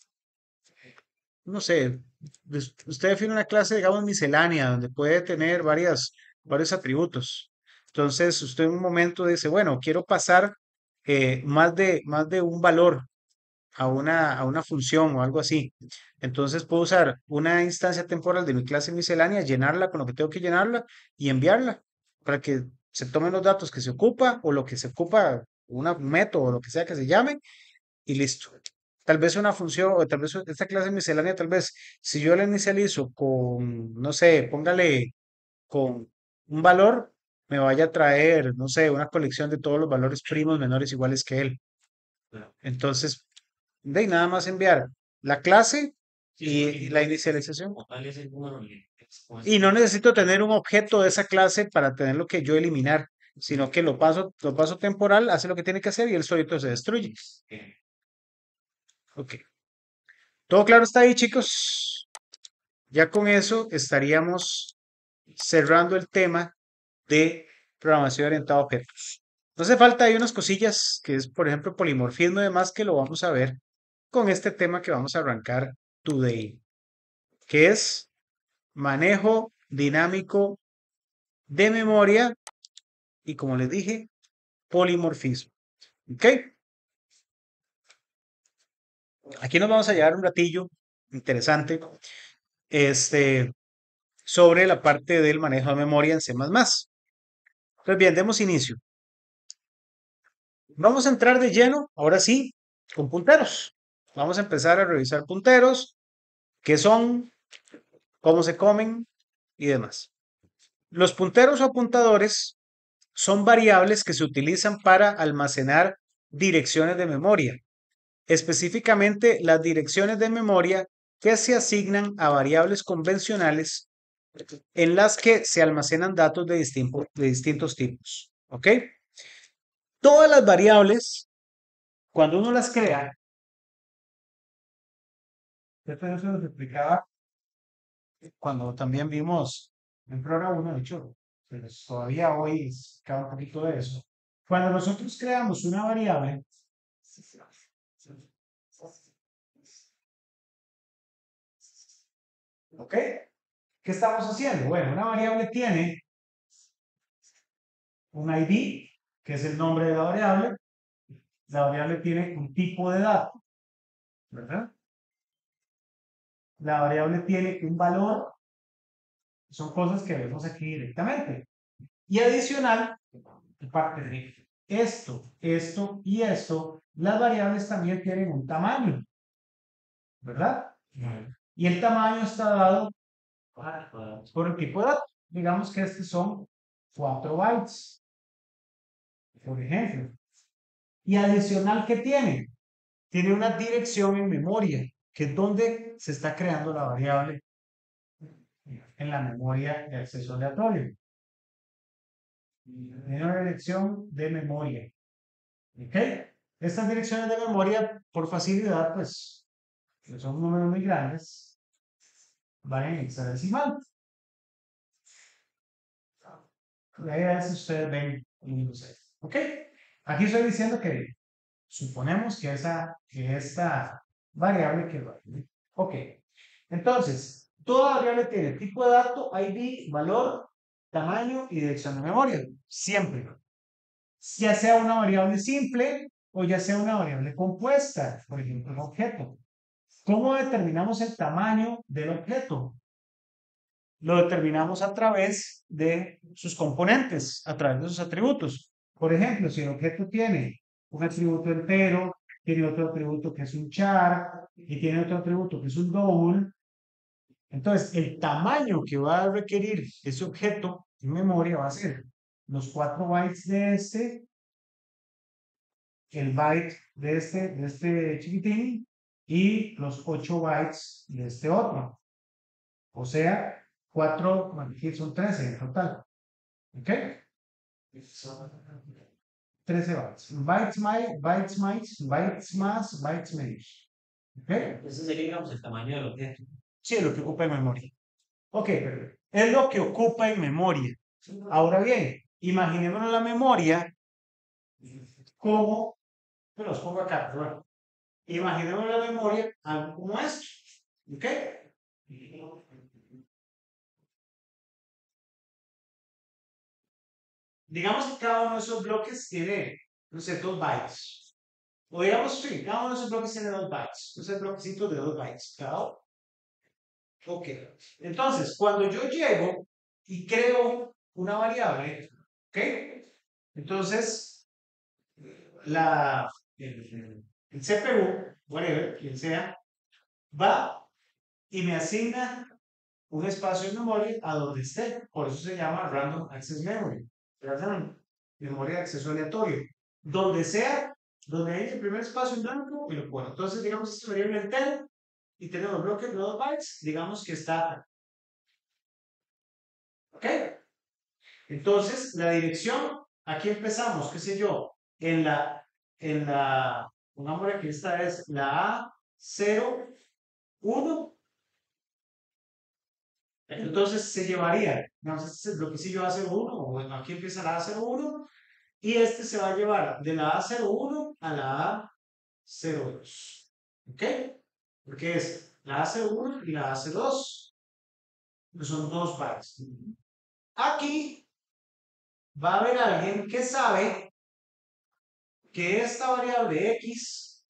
no sé, us- usted define una clase, digamos, miscelánea, donde puede tener varias, varios atributos. Entonces, usted en un momento dice, bueno, quiero pasar eh, más de, más de un valor a una, a una función o algo así. Entonces, puedo usar una instancia temporal de mi clase miscelánea, llenarla con lo que tengo que llenarla y enviarla para que se tomen los datos que se ocupa o lo que se ocupa, una- un método o lo que sea que se llame y listo. Tal vez una función, o tal vez esta clase miscelánea, tal vez si yo la inicializo con, no sé, póngale con un valor, me vaya a traer, no sé, una colección de todos los valores primos menores iguales que él. Entonces, de ahí nada más enviar la clase y la inicialización. Y no necesito tener un objeto de esa clase para tenerlo que yo eliminar, sino que lo paso, lo paso temporal, hace lo que tiene que hacer y él solito se destruye. Ok. Todo claro está ahí, chicos. Ya con eso estaríamos cerrando el tema de programación orientada a objetos. No hace falta, hay unas cosillas que es, por ejemplo, polimorfismo y demás que lo vamos a ver con este tema que vamos a arrancar today, que es manejo dinámico de memoria y, como les dije, polimorfismo. ¿Ok? Aquí nos vamos a llevar un ratillo interesante. Este, sobre la parte del manejo de memoria en C++. Entonces, bien, demos inicio. Vamos a entrar de lleno, ahora sí, con punteros. Vamos a empezar a revisar punteros, qué son, cómo se comen y demás. Los punteros o apuntadores son variables que se utilizan para almacenar direcciones de memoria, específicamente las direcciones de memoria que se asignan a variables convencionales en las que se almacenan datos de, distinto, de distintos tipos. ¿Ok? Todas las variables, cuando uno las crea, esto yo se los explicaba cuando también vimos en programa uno, de hecho, pues todavía hoy explicaba un poquito de eso. Cuando nosotros creamos una variable, ¿ok? ¿Qué estamos haciendo? Bueno, una variable tiene un I D, que es el nombre de la variable. La variable tiene un tipo de dato, ¿verdad? La variable tiene un valor, son cosas que vemos aquí directamente. Y adicional, aparte de esto, esto y esto, las variables también tienen un tamaño, ¿verdad? Y el tamaño está dado por el tipo de dato. Digamos que estos son cuatro bytes, por ejemplo. Y adicional, ¿qué tiene? Tiene una dirección en memoria, que es donde se está creando la variable en la memoria de acceso aleatorio. Tiene una dirección de memoria. ¿Ok? Estas direcciones de memoria, por facilidad, pues, que son números muy grandes, van en hexadecimal. Ahí a veces ustedes ven el seis. ¿Ok? Aquí estoy diciendo que suponemos que, esa, que esta variable que va. Ok. Entonces, toda variable tiene tipo de dato, I D, valor, tamaño y dirección de memoria. Siempre. Ya sea una variable simple o ya sea una variable compuesta, por ejemplo, un objeto. ¿Cómo determinamos el tamaño del objeto? Lo determinamos a través de sus componentes, a través de sus atributos. Por ejemplo, si el objeto tiene un atributo entero, tiene otro atributo que es un char y tiene otro atributo que es un double, entonces el tamaño que va a requerir ese objeto en memoria va a ser los cuatro bytes de este, el byte de este, de este chiquitín y los ocho bytes de este otro. O sea, cuatro, bueno, aquí son trece en total. ¿Ok? trece bytes. Bytes más, bytes más, bytes más, bytes menos. ¿Ok? Ese sería, digamos, el tamaño del objeto. Sí, lo que ocupa en memoria. Ok, pero es lo que ocupa en memoria. Ahora bien, imaginémonos la memoria como, me los pongo acá, pero bueno, imaginemos la memoria algo como esto. ¿Ok? Digamos que cada uno de esos bloques tiene, no sé, dos bytes. O digamos, sí, cada uno de esos bloques tiene dos bytes. Esos bloquecitos de dos bytes cada uno. Ok. Entonces, cuando yo llego y creo una variable, ¿ok? Entonces, la, el, el C P U, whatever, quien sea, va y me asigna un espacio de memoria a donde esté. Por eso se llama Random Access Memory. Random memoria de acceso aleatorio. Donde sea, donde hay el primer espacio en blanco, y lo pongo. Entonces, digamos, este variable entero y tenemos bloques de dos bytes, digamos que está. ¿Ok? Entonces, la dirección, aquí empezamos, qué sé yo, en la, en la, pongámosle que esta es la A cero uno. Entonces se llevaría, digamos, este es el bloquecillo A cero uno, o bueno, aquí empieza la A cero uno, y este se va a llevar de la A cero uno a la A cero dos. ¿Ok? Porque es la A cero uno y la A cero dos, que son dos bytes. Aquí va a haber alguien que sabe que esta variable X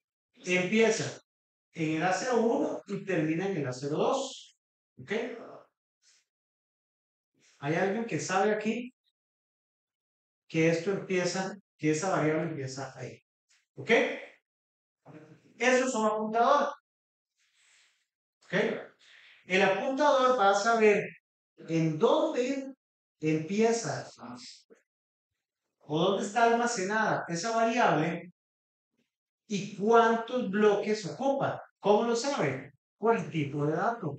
empieza en el A cero uno y termina en el A cero dos. ¿Ok? ¿Hay alguien que sabe aquí que esto empieza, que esa variable empieza ahí? ¿Ok? Eso es un apuntador. ¿Ok? El apuntador va a saber en dónde empieza o dónde está almacenada esa variable y cuántos bloques ocupa. ¿Cómo lo sabe? Por el tipo de dato.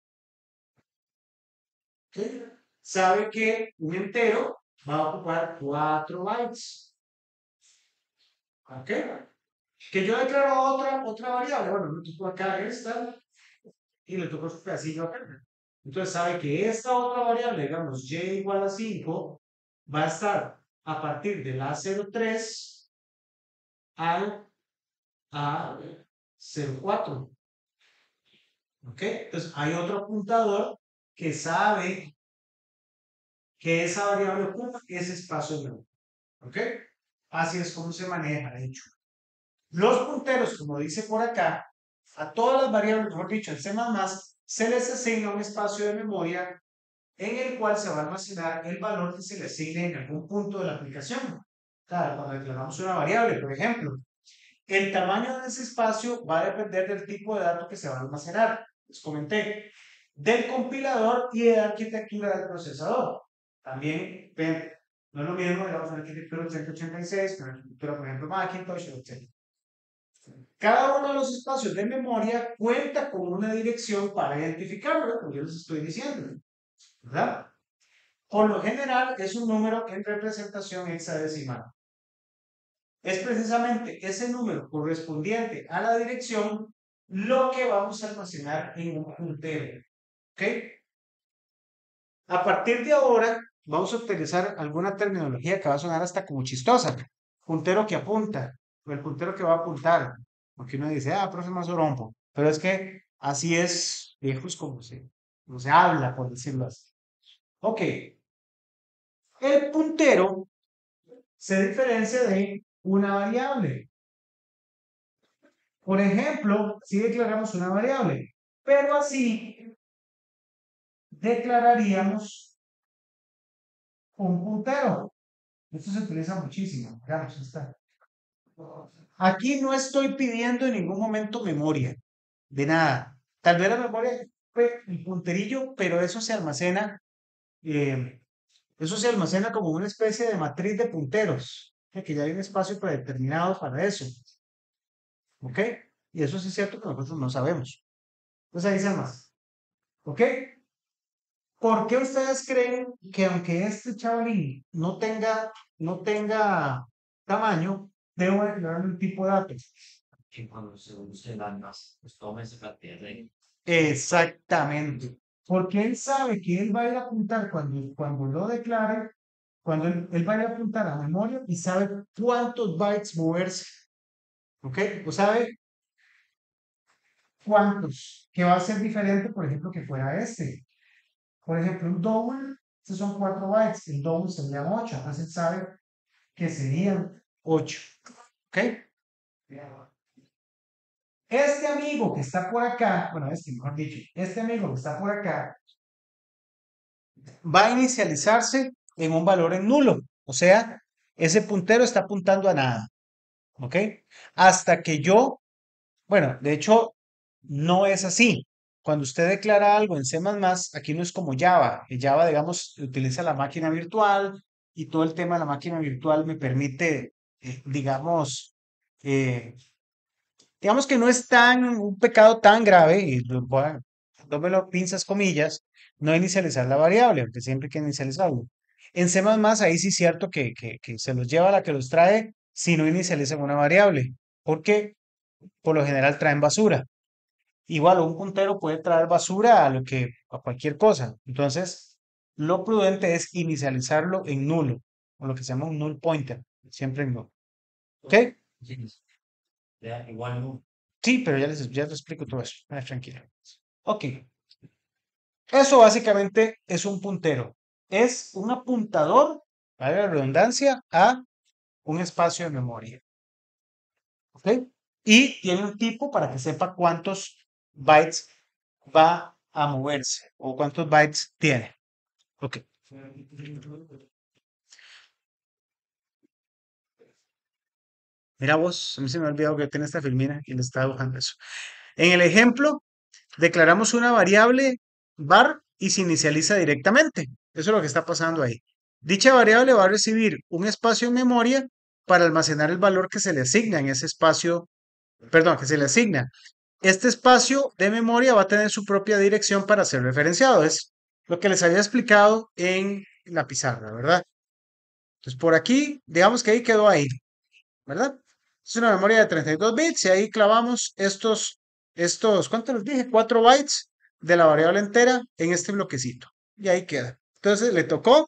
¿Okay? Sabe que un entero va a ocupar cuatro bytes. ¿Ok? Que yo declaro otra, otra variable. Bueno, le toco acá esta y le toco este pedacillo acá. Entonces sabe que esta otra variable, digamos, y igual a cinco, va a estar a partir del A cero tres al A cero cuatro. ¿Ok? Entonces hay otro apuntador que sabe que esa variable ocupa ese espacio de memoria. ¿Ok? Así es como se maneja, de hecho. Los punteros, como dice por acá, a todas las variables, mejor dicho, en C++, se les asigna un espacio de memoria en el cual se va a almacenar el valor que se le asigne en algún punto de la aplicación. Claro, cuando declaramos una variable, por ejemplo, el tamaño de ese espacio va a depender del tipo de dato que se va a almacenar. Les comenté, del compilador y de la arquitectura del procesador. También, ven, no es lo mismo, digamos, una arquitectura ochenta ochenta y seis, que una arquitectura, por ejemplo, Macintosh, etcétera. Cada uno de los espacios de memoria cuenta con una dirección para identificarlo, como yo les estoy diciendo, ¿verdad? Por lo general es un número en representación hexadecimal. Es precisamente ese número correspondiente a la dirección lo que vamos a almacenar en un puntero. ¿Ok? A partir de ahora vamos a utilizar alguna terminología que va a sonar hasta como chistosa. Puntero que apunta, o el puntero que va a apuntar. Porque uno dice, ah, profe, más orompo. Pero es que así es, viejos, como se, como se habla, por decirlo así. Ok, el puntero se diferencia de una variable. Por ejemplo, si declaramos una variable, pero así declararíamos un puntero. Esto se utiliza muchísimo. Veamos, está. Aquí no estoy pidiendo en ningún momento memoria, de nada. Tal vez la memoria fue el punterillo, pero eso se almacena, eh, eso se almacena como una especie de matriz de punteros, eh, que ya hay un espacio predeterminado para eso. ¿Ok? Y eso sí es cierto que nosotros no sabemos. Entonces ahí se almacena. ¿Ok? ¿Por qué ustedes creen que aunque este chavalín no tenga, no tenga tamaño, debo declararle un tipo de datos? Que cuando se use el armas, pues tome esa cantidad de... Exactamente. Porque él sabe que él va a ir a apuntar cuando, cuando lo declare, cuando él, él va a ir a apuntar a memoria y sabe cuántos bytes moverse. ¿Ok? O sabe cuántos, que va a ser diferente, por ejemplo, que fuera este. Por ejemplo, un double, estos son cuatro bytes, el double serían ocho, entonces sabe que serían ocho. ¿Ok? Este amigo que está por acá, bueno, este mejor dicho, este amigo que está por acá, va a inicializarse en un valor en nulo. O sea, ese puntero está apuntando a nada. ¿Ok? Hasta que yo, bueno, de hecho, no es así. Cuando usted declara algo en C++, aquí no es como Java. En Java, digamos, utiliza la máquina virtual y todo el tema de la máquina virtual me permite, eh, digamos, eh, digamos que no es tan un pecado tan grave, y lo voy a- dámelo pinzas comillas, no inicializar la variable, aunque siempre hay que inicializarlo. En C++, ahí sí es cierto que, que, que se los lleva la que los trae si no inicializan una variable, porque por lo general traen basura. Igual un puntero puede traer basura a lo que, a cualquier cosa. Entonces, lo prudente es inicializarlo en nulo, o lo que se llama un null pointer, siempre en null. ¿Ok? Sí, ya, igual no. Sí, pero ya les, ya les explico todo eso. Ah, tranquilo. Ok. Eso básicamente es un puntero. Es un apuntador, para la redundancia, a un espacio de memoria. ¿Ok? Y tiene un tipo para que sepa cuántos bytes va a moverse o cuántos bytes tiene. Ok. Mira vos, a mí se me ha olvidado que tiene esta filmina y le estaba dibujando eso. En el ejemplo, declaramos una variable var y se inicializa directamente. Eso es lo que está pasando ahí. Dicha variable va a recibir un espacio en memoria para almacenar el valor que se le asigna en ese espacio, perdón, que se le asigna. Este espacio de memoria va a tener su propia dirección para ser referenciado. Es lo que les había explicado en la pizarra, ¿verdad? Entonces, por aquí, digamos que ahí quedó ahí, ¿verdad? Es una memoria de treinta y dos bits y ahí clavamos estos, estos, ¿cuántos les dije? cuatro bytes de la variable entera en este bloquecito. Y ahí queda. Entonces le tocó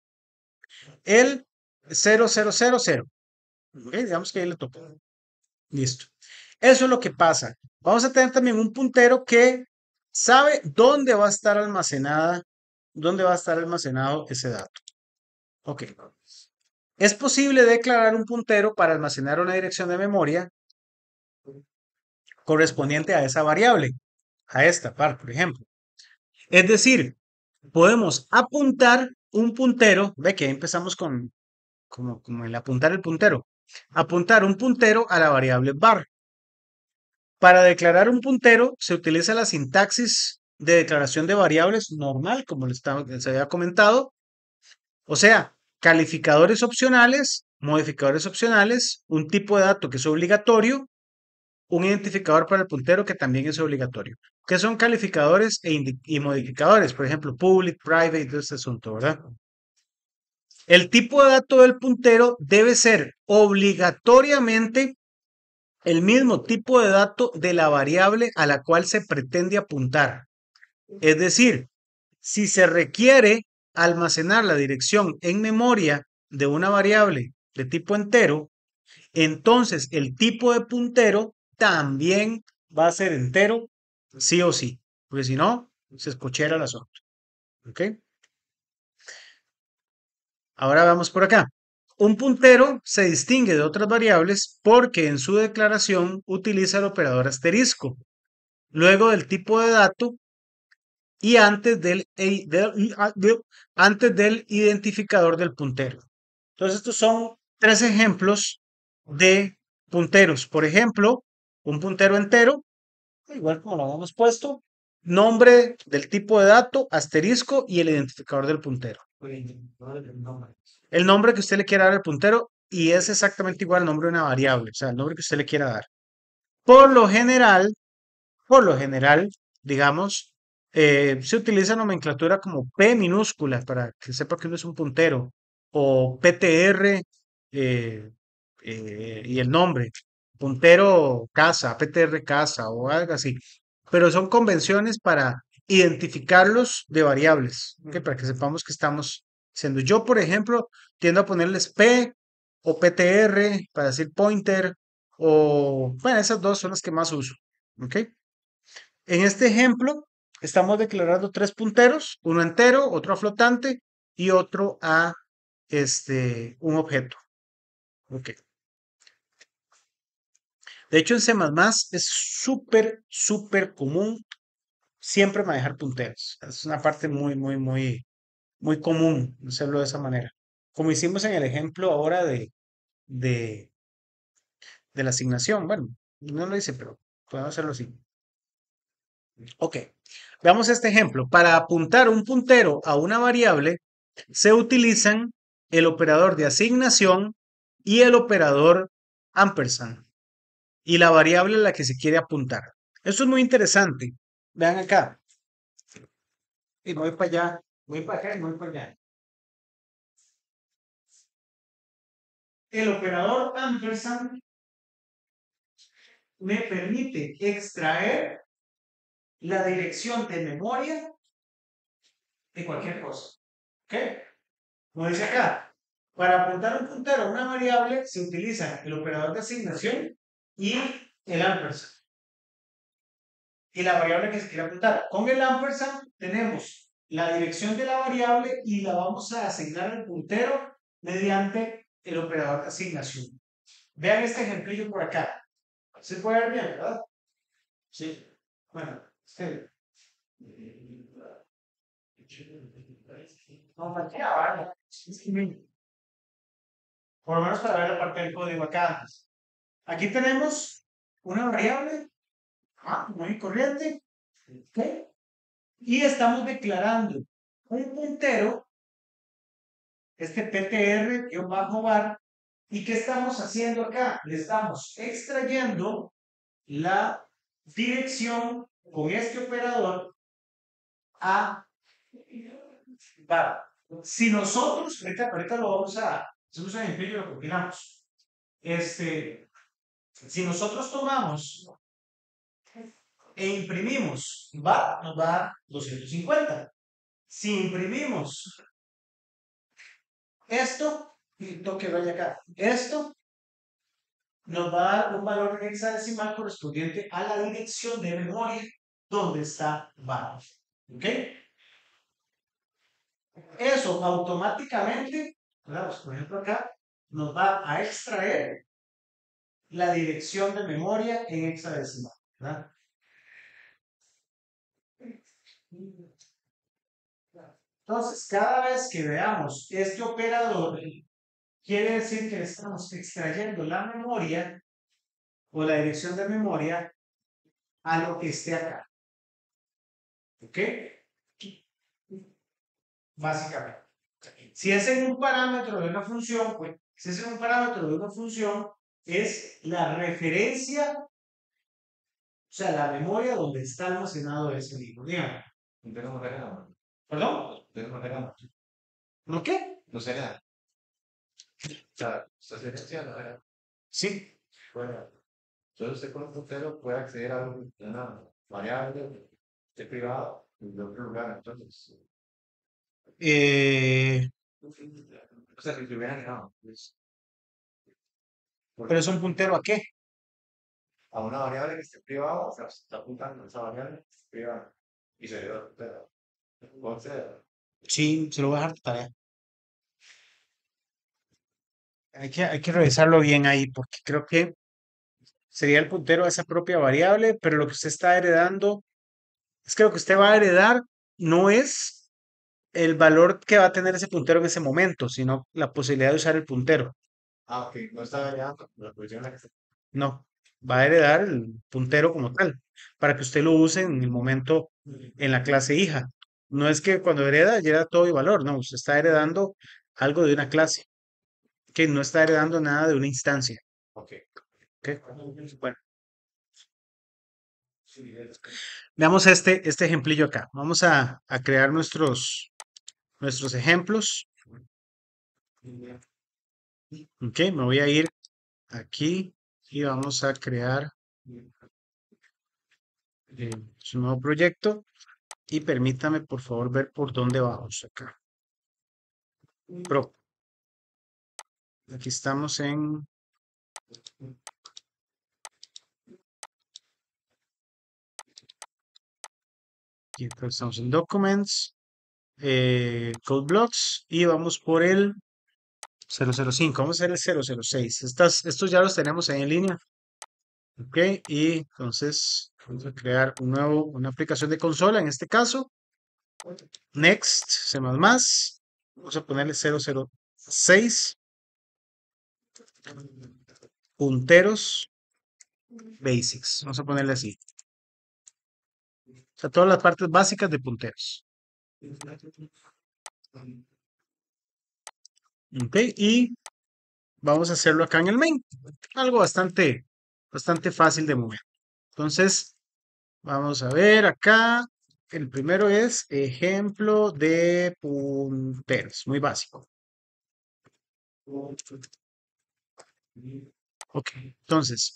el cero cero cero cero. ¿Ok? Digamos que ahí le tocó. Listo. Eso es lo que pasa. Vamos a tener también un puntero que sabe dónde va a estar almacenada, dónde va a estar almacenado ese dato. Ok. Es posible declarar un puntero para almacenar una dirección de memoria correspondiente a esa variable, a esta par, por ejemplo. Es decir, podemos apuntar un puntero, ve que ahí empezamos con como, como el apuntar el puntero, apuntar un puntero a la variable var. Para declarar un puntero se utiliza la sintaxis de declaración de variables normal, como les, estaba- les había comentado, o sea, calificadores opcionales, modificadores opcionales, un tipo de dato que es obligatorio, un identificador para el puntero que también es obligatorio. ¿Qué son calificadores e indi- y modificadores? Por ejemplo, public, private, todo este asunto, ¿verdad? El tipo de dato del puntero debe ser obligatoriamente el mismo tipo de dato de la variable a la cual se pretende apuntar. Es decir, si se requiere almacenar la dirección en memoria de una variable de tipo entero, entonces el tipo de puntero también va a ser entero, sí o sí, porque si no, se escuchara el asunto. ¿Ok? Ahora vamos por acá. Un puntero se distingue de otras variables porque en su declaración utiliza el operador asterisco, luego del tipo de dato y antes del, e- del- ah, de- antes del identificador del puntero. Entonces, estos son tres ejemplos de punteros. Por ejemplo, un puntero entero, igual como lo habíamos puesto, nombre del tipo de dato, asterisco y el identificador del puntero. El nombre que usted le quiera dar al puntero y es exactamente igual al nombre de una variable, o sea, el nombre que usted le quiera dar. Por lo general, por lo general, digamos, eh, se utiliza nomenclatura como P minúscula para que sepa que uno es un puntero, o P T R eh, eh, y el nombre, puntero casa, P T R casa o algo así. Pero son convenciones para identificarlos de variables, ¿ok? Para que sepamos que estamos haciendo. Yo, por ejemplo, tiendo a ponerles P o P T R para decir pointer, o bueno, esas dos son las que más uso. ¿Ok? En este ejemplo, estamos declarando tres punteros, uno entero, otro a flotante y otro a este, un objeto. Ok. De hecho, en C++ es súper, súper común siempre manejar punteros. Es una parte muy, muy, muy, muy común hacerlo de esa manera. Como hicimos en el ejemplo ahora de, de, de la asignación. Bueno, no lo hice, pero podemos hacerlo así. Ok, veamos este ejemplo. Para apuntar un puntero a una variable, se utilizan el operador de asignación y el operador ampersand y la variable a la que se quiere apuntar. Esto es muy interesante. Vean acá. Y me voy para allá, voy para acá y me voy para allá. El operador ampersand me permite extraer la dirección de memoria de cualquier cosa. ¿Ok? Como dice acá, para apuntar un puntero a una variable se utiliza el operador de asignación y el ampersand. Y la variable que se quiere apuntar. Con el ampersand tenemos la dirección de la variable y la vamos a asignar al puntero mediante el operador de asignación. Vean este ejemplillo por acá. Se puede ver bien, ¿verdad? Sí. Bueno, este. No faltaba, ¿vale? Por lo menos para ver la parte del código acá. Aquí tenemos una variable, ah, muy corriente, ¿ok? Y estamos declarando un puntero, este ptr-var, ¿y qué estamos haciendo acá? Le estamos extrayendo la dirección con este operador a var. Si nosotros, ahorita, ahorita lo vamos a, hacemos un ejemplo y lo compilamos. Este, si nosotros tomamos e imprimimos var, nos va a dar doscientos cincuenta. Si imprimimos esto, lo que vaya acá, esto nos va a dar un valor hexadecimal correspondiente a la dirección de memoria donde está var. ¿Ok? Eso automáticamente, ¿verdad? Por ejemplo acá, nos va a extraer la dirección de memoria en hexadecimal, ¿verdad? Entonces, cada vez que veamos este operador, quiere decir que estamos extrayendo la memoria o la dirección de memoria a lo que esté acá. ¿Ok? Básicamente. Si es en un parámetro de una función, pues, si es en un parámetro de una función, es la referencia, o sea, la memoria donde está almacenado ese libro. Dígame. Entonces no será nada. ¿Perdón? Entonces no será nada. ¿No qué? No será nada. O sea, esta selección no será. Sí. Bueno, entonces usted con un puntero puede acceder a una variable de privado de otro lugar. Entonces, Eh, o sea, si estuviera negado, pues, pero es un puntero a qué? a una variable que esté privada, o sea, se está apuntando a esa variable que esté privada y se le da el puntero. Entonces, Sí, se lo voy a dejar de tarea. Hay que, hay que revisarlo bien ahí, porque creo que sería el puntero a esa propia variable, pero lo que usted está heredando es que lo que usted va a heredar no es el valor que va a tener ese puntero en ese momento, sino la posibilidad de usar el puntero. ah, ok, no está variando la posición en la que está. No, va a heredar el puntero como tal, para que usted lo use en el momento en la clase hija. No es que cuando hereda, hereda todo y valor, no, usted está heredando algo de una clase, que no está heredando nada de una instancia. Ok. ¿Ok? Bueno, veamos este, este ejemplillo acá. Vamos a, a crear nuestros, nuestros ejemplos. Ok, me voy a ir aquí y vamos a crear eh, su nuevo proyecto. Y permítame, por favor, ver por dónde vamos acá. Pro. Aquí estamos en... Aquí estamos en Documents, eh, Code Blocks y vamos por el cero cero cinco. Vamos a hacer el cero cero seis. Estas, estos ya los tenemos ahí en línea. Ok, y entonces vamos a crear un nuevo, una aplicación de consola en este caso. Next, C++. Vamos a ponerle cero cero seis. Punteros basics. Vamos a ponerle así. O sea, todas las partes básicas de punteros. Ok, y vamos a hacerlo acá en el main. Algo bastante, bastante fácil de mover. Entonces, vamos a ver acá. El primero es ejemplo de punteros. Muy básico. Ok, entonces,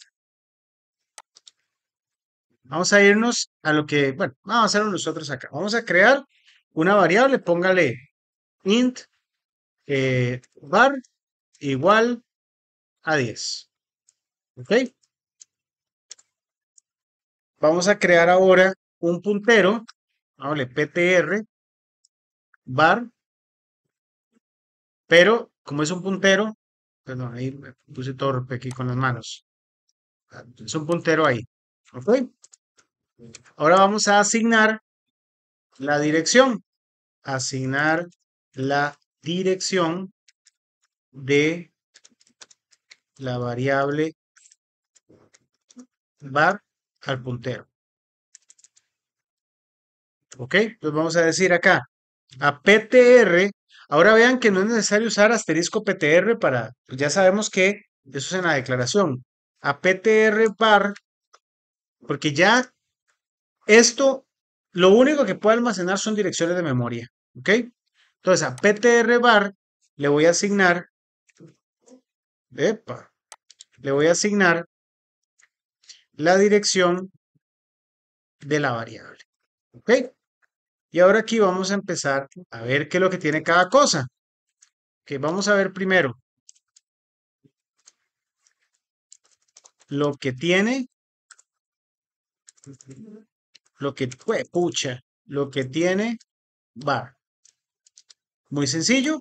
vamos a irnos a lo que, bueno, vamos a hacerlo nosotros acá. Vamos a crear una variable, póngale int eh, var igual a diez. ¿Ok? Vamos a crear ahora un puntero, vamos ptr var, pero como es un puntero, perdón, ahí me puse torpe aquí con las manos. Es un puntero ahí. ¿Ok? Ahora vamos a asignar la dirección. asignar la dirección de la variable var al puntero. ¿Ok? Entonces vamos a decir acá, a ptr, ahora vean que no es necesario usar asterisco ptr para, pues ya sabemos que eso es en la declaración. A ptr var, porque ya esto, lo único que puede almacenar son direcciones de memoria. ¿Ok? Entonces a ptr var le voy a asignar, epa, le voy a asignar la dirección de la variable. ¿Ok? Y ahora aquí vamos a empezar a ver qué es lo que tiene cada cosa. Que vamos a ver primero lo que tiene, lo que, pues, pucha, lo que tiene var. Muy sencillo.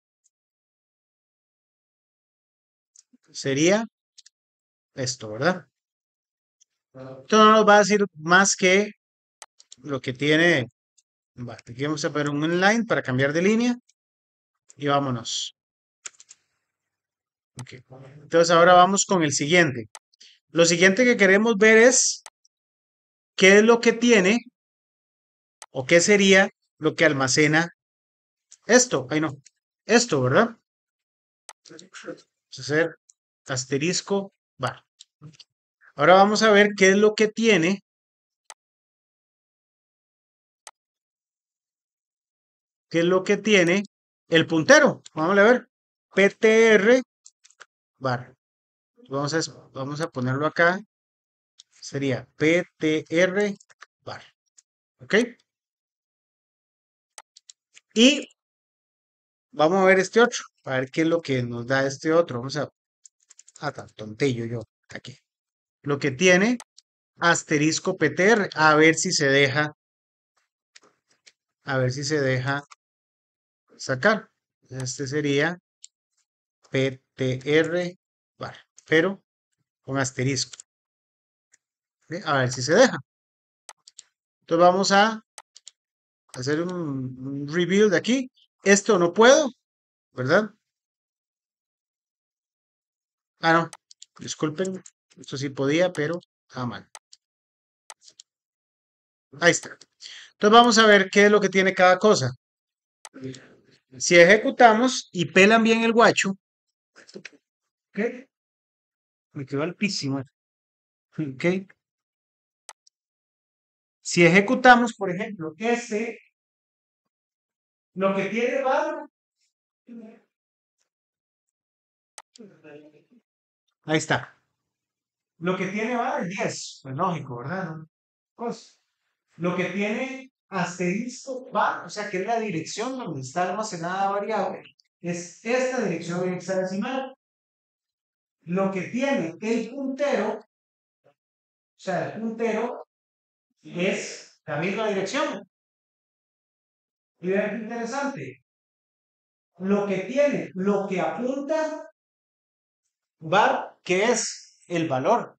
Sería esto, ¿verdad? Esto no nos va a decir más que lo que tiene var. Aquí vamos a poner un inline para cambiar de línea y vámonos. Okay. Entonces ahora vamos con el siguiente. Lo siguiente que queremos ver es qué es lo que tiene o qué sería lo que almacena esto. Ay, no. Esto, ¿verdad? Vamos a hacer asterisco var. Ahora vamos a ver qué es lo que tiene qué es lo que tiene el puntero. Vamos a ver. ptr var. Vamos a, vamos a ponerlo acá. Sería ptr var. ¿Ok? Y vamos a ver este otro. A ver qué es lo que nos da este otro. Vamos a... Ah, tan tontillo yo. Aquí. Lo que tiene asterisco ptr. A ver si se deja. A ver si se deja sacar. Este sería ptr var. Pero con asterisco. ¿Sí? A ver si se deja. Entonces vamos a hacer un, un rebuild aquí. Esto no puedo, ¿verdad? Ah, no. Disculpen. Esto sí podía, pero está mal. Ahí está. Entonces vamos a ver qué es lo que tiene cada cosa. Si ejecutamos y pelan bien el guacho, ¿ok? Me quedó altísimo. ¿Ok? Si ejecutamos, por ejemplo, este, lo que tiene var, ahí está. Lo que tiene var es diez. Pues lógico, ¿verdad? Pues, lo que tiene asterisco var, o sea que es la dirección donde está almacenada la variable, es esta dirección hexadecimal. Lo que tiene el puntero, o sea, el puntero es la misma dirección. Y vean qué interesante. Lo que tiene, lo que apunta var, que es el valor.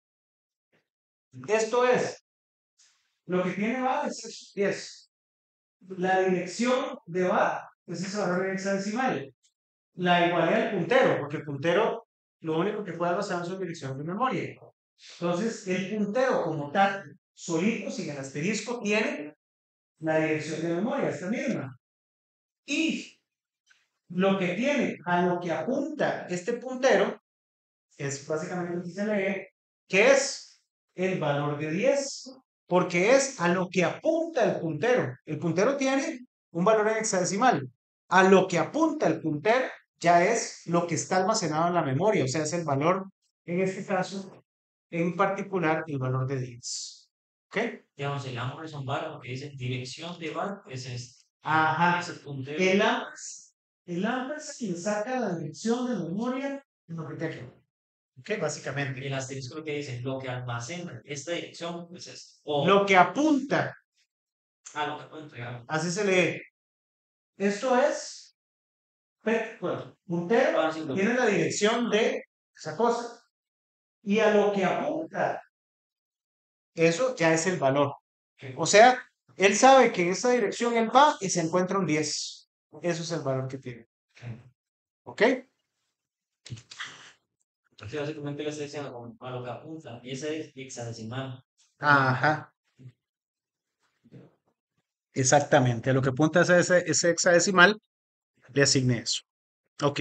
Esto es, lo que tiene var es diez. La dirección de var es ese valor hexadecimal. La igualdad del puntero, porque el puntero lo único que puede almacenar son direcciones de memoria. Entonces, el puntero como tal, solito, sin el asterisco, tiene la dirección de memoria, esta misma. Y lo que tiene, a lo que apunta este puntero, es básicamente lo que se lee, que es el valor de diez, porque es a lo que apunta el puntero. El puntero tiene un valor en hexadecimal. A lo que apunta el puntero ya es lo que está almacenado en la memoria, o sea, es el valor, en este caso, en particular, el valor de diez. ¿Ok? Digamos, el Ampersand bar, lo que dice dirección de bar, es este. Ajá. Es el puntero. El ampersand, el ampersand quien saca la dirección de memoria en lo que te queda. ¿Ok? Básicamente. El asterisco lo que dice, lo que almacena esta dirección, pues es. O, Lo que apunta, ah, lo que puedo entregar. así se lee. Esto es, pe- bueno, puntero Ah, sí, lo- tiene la dirección de esa cosa. Y a lo que apunta, eso ya es el valor. O sea, Él sabe que en esta dirección él va y se encuentra un diez. Eso es el valor que tiene. ¿Ok? Sí, básicamente le estoy diciendo como a lo que apunta. Y ese es hexadecimal. Ajá, exactamente. A lo que apunta ese, ese, ese hexadecimal, le asigné eso. Ok.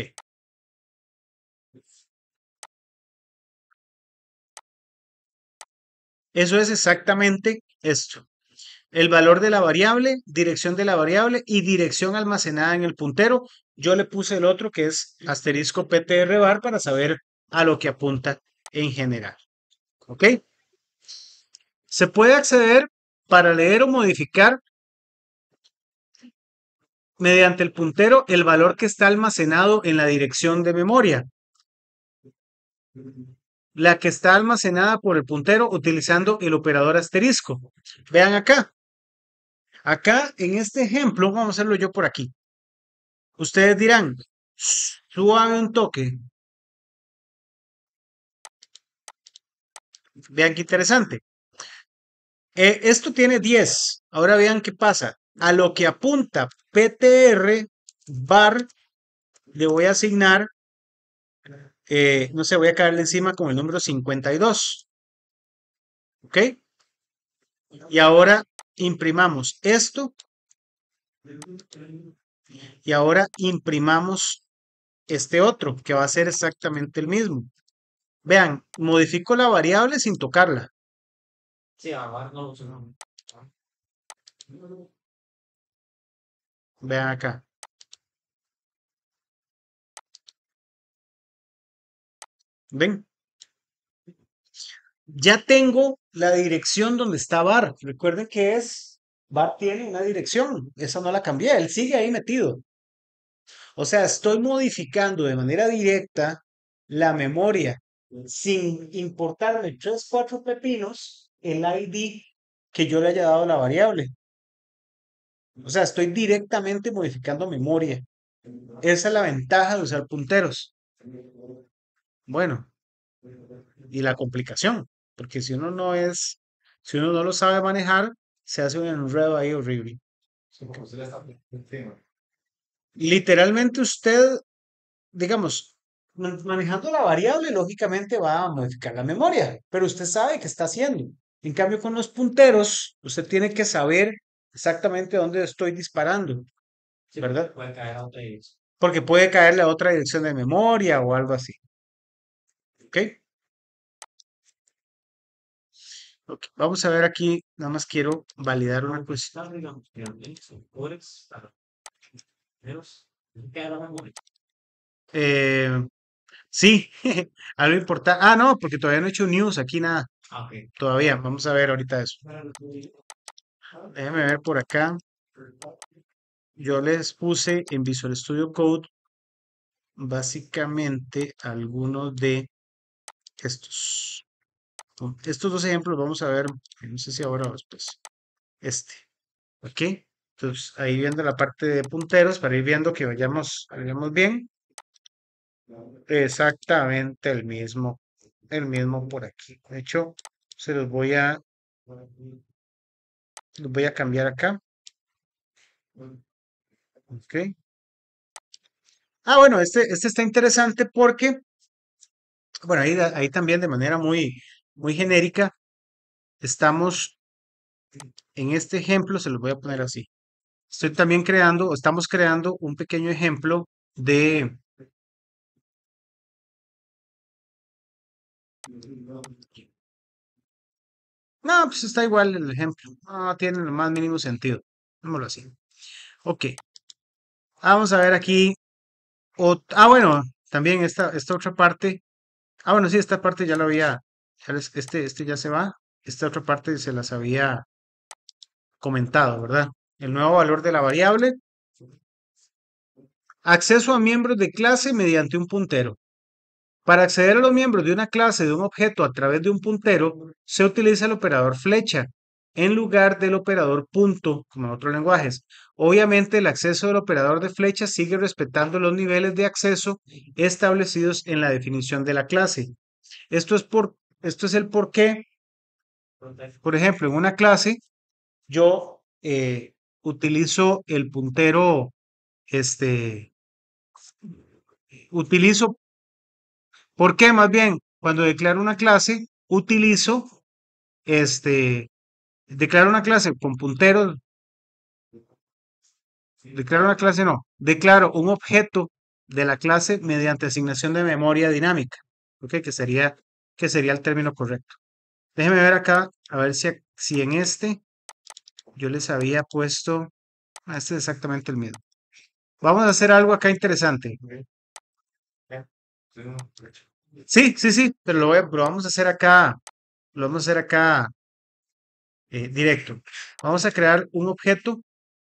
Eso es exactamente esto. El valor de la variable, dirección de la variable y dirección almacenada en el puntero. Yo le puse el otro que es asterisco P T R bar para saber a lo que apunta en general. ¿Ok? Se puede acceder para leer o modificar mediante el puntero el valor que está almacenado en la dirección de memoria, la que está almacenada por el puntero utilizando el operador asterisco. Vean acá. Acá en este ejemplo, vamos a hacerlo yo por aquí. Ustedes dirán, suave un toque. Vean qué interesante. Eh, esto tiene diez. Ahora vean qué pasa. A lo que apunta P T R bar, le voy a asignar, eh, no sé, voy a caerle encima con el número cincuenta y dos. ¿Ok? Y ahora imprimamos esto y ahora imprimamos este otro que va a ser exactamente el mismo. Vean, modifico la variable sin tocarla. Sí, ahora no lo usamos. Vean acá. ¿Ven? Ya tengo la dirección donde está bar. Recuerden que es, bar tiene una dirección. Esa no la cambié. Él sigue ahí metido. O sea, estoy modificando de manera directa la memoria sin importarme tres, cuatro pepinos el I D que yo le haya dado a la variable. O sea, estoy directamente modificando memoria. Esa es la ventaja de usar punteros. Bueno, y la complicación, porque si uno no es, si uno no lo sabe manejar, se hace un enredo ahí horrible. Sí, como usted le está encima. Literalmente usted, digamos, man- manejando la variable, lógicamente va a modificar la memoria, pero usted sabe qué está haciendo. En cambio, con los punteros, usted tiene que saber exactamente dónde estoy disparando, Sí, porque ¿verdad? puede caer a otra dirección. Porque puede caerle a otra dirección de memoria o algo así. ¿Ok? Ok, vamos a ver aquí, nada más quiero validar una cosa. Está, digamos, que son pobres, claro, menos, no queda la memoria. Eh, sí, algo importante. Ah, no, porque todavía no he hecho news aquí nada. Ah, ok. Todavía, vamos a ver ahorita eso. Déjenme ver por acá. Yo les puse en Visual Studio Code básicamente algunos de estos. Estos dos ejemplos vamos a ver, no sé si ahora o después. Este, ¿ok? Entonces ahí viendo la parte de punteros para ir viendo que vayamos, vayamos bien. Exactamente el mismo, el mismo por aquí. De hecho, se los voy a, los voy a cambiar acá. Ok. Ah, bueno, este, este está interesante porque, bueno, ahí, ahí también de manera muy, muy genérica, estamos en este ejemplo, se los voy a poner así. Estoy también creando, o estamos creando un pequeño ejemplo de, no, pues está igual el ejemplo, no tiene el más mínimo sentido. Démoslo así. Ok, vamos a ver aquí. ot- ah, bueno, también esta, esta otra parte. Ah, bueno, sí, esta parte ya la había, ya les- este, este ya se va. Esta otra parte se las había comentado, ¿verdad? El nuevo valor de la variable. Acceso a miembros de clase mediante un puntero. Para acceder a los miembros de una clase de un objeto a través de un puntero, se utiliza el operador flecha en lugar del operador punto, como en otros lenguajes. Obviamente, el acceso del operador de flecha sigue respetando los niveles de acceso establecidos en la definición de la clase. Esto es por, esto es el por qué, por ejemplo, en una clase, yo eh, utilizo el puntero, este, utilizo, ¿por qué? Más bien, cuando declaro una clase, utilizo, este, declaro una clase con punteros, declaro una clase no, declaro un objeto de la clase mediante asignación de memoria dinámica, ¿ok? Que sería, que sería el término correcto. Déjenme ver acá, a ver si, si en este yo les había puesto, ah, este es exactamente el mismo. Vamos a hacer algo acá interesante. Sí, sí, sí, pero lo, voy a- lo vamos a hacer acá, lo vamos a hacer acá eh, directo. Vamos a crear un objeto,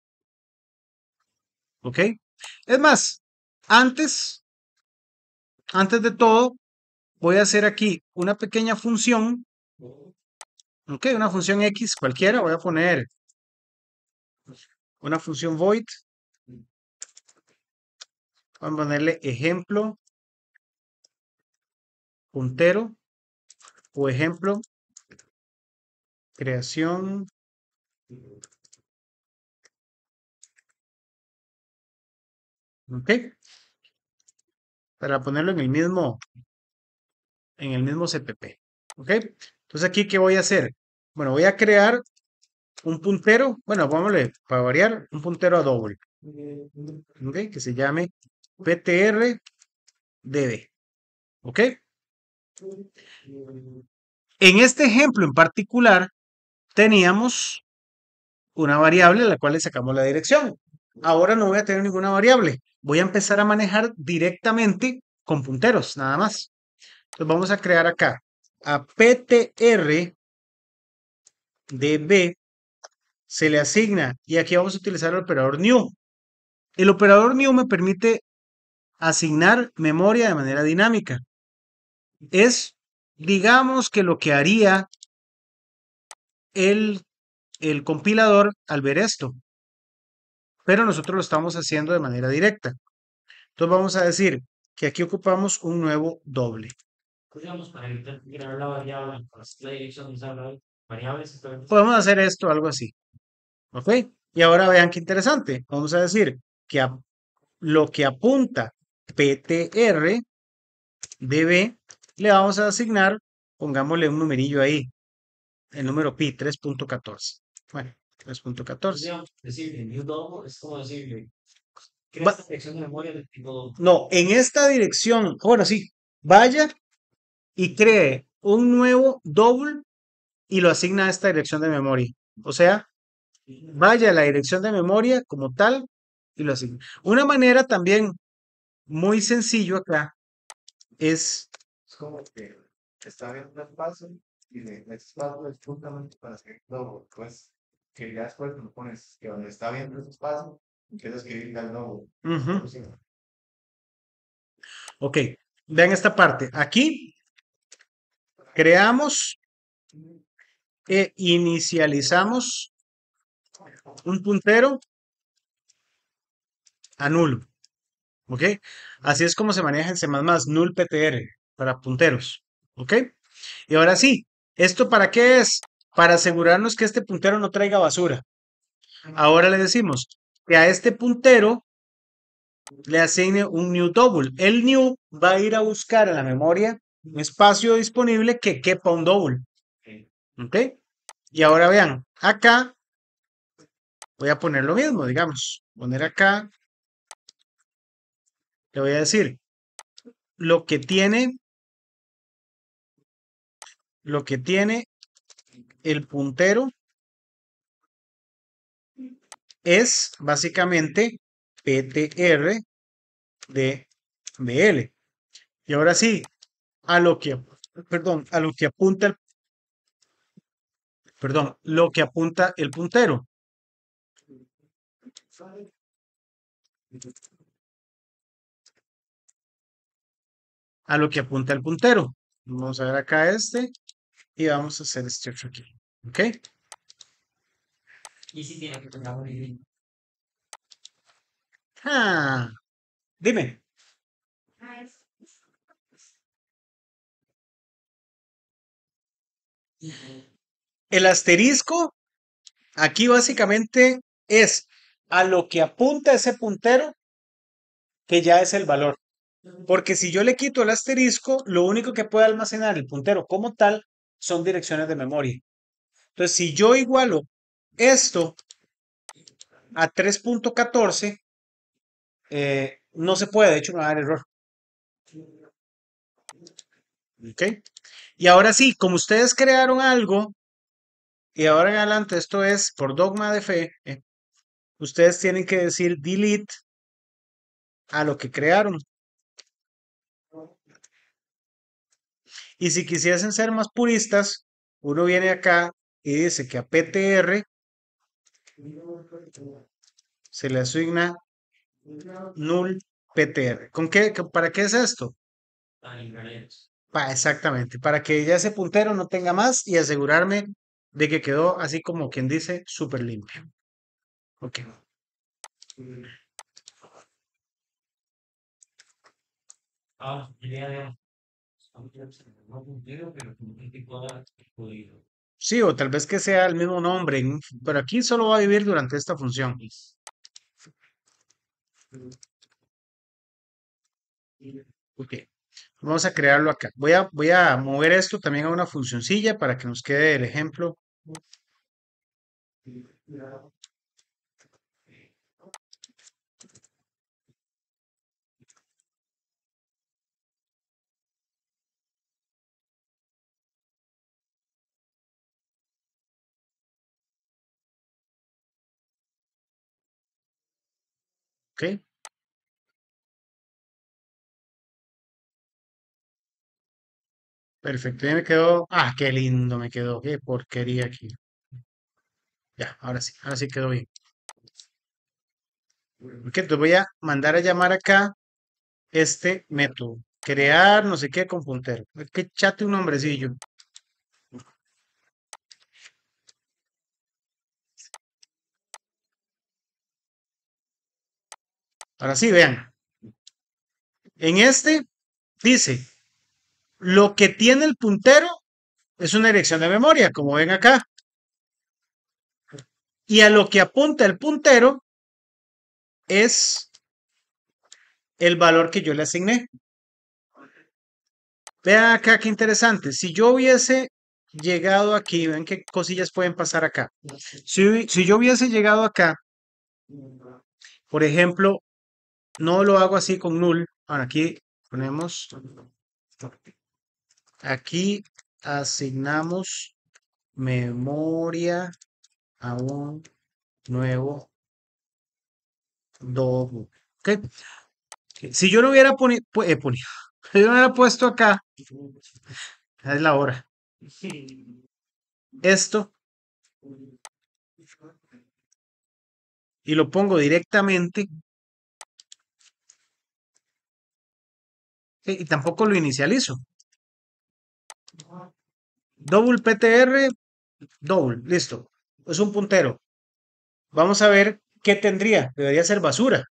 ¿ok? Es más, antes, antes de todo, voy a hacer aquí una pequeña función, ¿ok? Una función X cualquiera, voy a poner una función void, vamos a ponerle ejemplo, puntero, o ejemplo, creación, ¿ok? Para ponerlo en el mismo, en el mismo C P P, ¿ok? Entonces aquí, ¿qué voy a hacer? Bueno, voy a crear un puntero, bueno, vámonos para variar, un puntero a double, ¿ok? Que se llame ptrdb, ¿ok? En este ejemplo en particular, teníamos una variable a la cual le sacamos la dirección. Ahora no voy a tener ninguna variable. Voy a empezar a manejar directamente con punteros, nada más. Entonces vamos a crear acá a ptrdb, se le asigna, y aquí vamos a utilizar el operador new. El operador new me permite asignar memoria de manera dinámica. Es, digamos que lo que haría el, el compilador al ver esto, pero nosotros lo estamos haciendo de manera directa. Entonces vamos a decir que aquí ocupamos un nuevo doble. Digamos, para evitar crear la variable, para hacer la dirección de esa variable, simplemente Podemos hacer esto, algo así. ¿Ok? Y ahora vean qué interesante. Vamos a decir que a, lo que apunta ptrdb le vamos a asignar, pongámosle un numerillo ahí, el número pi, tres punto catorce. Bueno, tres punto catorce. digamos, decirle new double es como decirle, crea Va- esta dirección de memoria del tipo double. no, en esta dirección, bueno, sí, vaya y cree un nuevo double y lo asigna a esta dirección de memoria. O sea, vaya a la dirección de memoria como tal y lo asigna. Una manera también muy sencillo acá es, Es como que está viendo un espacio y le ese espacio es justamente para escribir logo. Pues que ya después lo pones que donde está viendo ese espacio, empieza a escribir el logo. ujú, ok, vean esta parte. Aquí creamos e inicializamos un puntero a nulo. ¿Ok? Así es como se maneja en C++, null ptr, para punteros. ¿Ok? Y ahora sí, ¿esto para qué es? Para asegurarnos que este puntero no traiga basura. Ahora le decimos que a este puntero le asigne un new double. El new va a ir a buscar en la memoria un espacio disponible que quepa un double. ¿Ok? Y ahora vean, acá voy a poner lo mismo, digamos. Poner acá, le voy a decir lo que tiene, lo que tiene el puntero es básicamente ptr de bl. Y ahora sí, a lo que, perdón, a lo que apunta el, perdón, lo que apunta el puntero. A lo que apunta el puntero. Vamos a ver acá este y vamos a hacer este otro aquí. ¿Ok? Y si tiene que tener un línea. Ah, dime. El asterisco Aquí básicamente es a lo que apunta ese puntero que ya es el valor. Porque si yo le quito el asterisco, lo único que puede almacenar el puntero como tal son direcciones de memoria. Entonces, si yo igualo esto a tres punto catorce, eh, no se puede, de hecho me va a dar error. ¿Ok? Y ahora sí, como ustedes crearon algo, y ahora en adelante esto es por dogma de fe, eh, ustedes tienen que decir delete a lo que crearon. Y si quisiesen ser más puristas, uno viene acá y dice que a P T R se le asigna null P T R. ¿Con qué? ¿Para qué es esto? Tan invariantes. Pa- exactamente, para que ya ese puntero no tenga más y asegurarme de que quedó así como quien dice súper limpio. Ok. Ah, idea de no puntero, pero con un tipo de código. Sí, o tal vez que sea el mismo nombre, en- pero aquí solo va a vivir durante esta función. Ok. Vamos a crearlo acá. Voy a, voy a mover esto también a una funcioncilla para que nos quede el ejemplo. Ok. Perfecto. Ya me quedó. Ah, qué lindo me quedó. Qué porquería aquí. Ya, ahora sí. Ahora sí quedó bien. Ok, te voy a mandar a llamar acá este método. Crear no sé qué con puntero. Que chate un nombrecillo. Ahora sí, vean. En este dice, lo que tiene el puntero es una dirección de memoria, como ven acá. Y a lo que apunta el puntero es el valor que yo le asigné. Vean acá qué interesante. Si yo hubiese llegado aquí, ven qué cosillas pueden pasar acá. Si, si yo hubiese llegado acá, por ejemplo, no lo hago así con null. Ahora aquí ponemos, aquí asignamos memoria a un nuevo doble. ¿Ok? Si yo no hubiera poni- pu- eh, poni- si yo no hubiera puesto acá, es la hora, esto, y lo pongo directamente, eh, y tampoco lo inicializo. Double P T R, double, listo. Es un puntero. Vamos a ver qué tendría. Debería ser basura.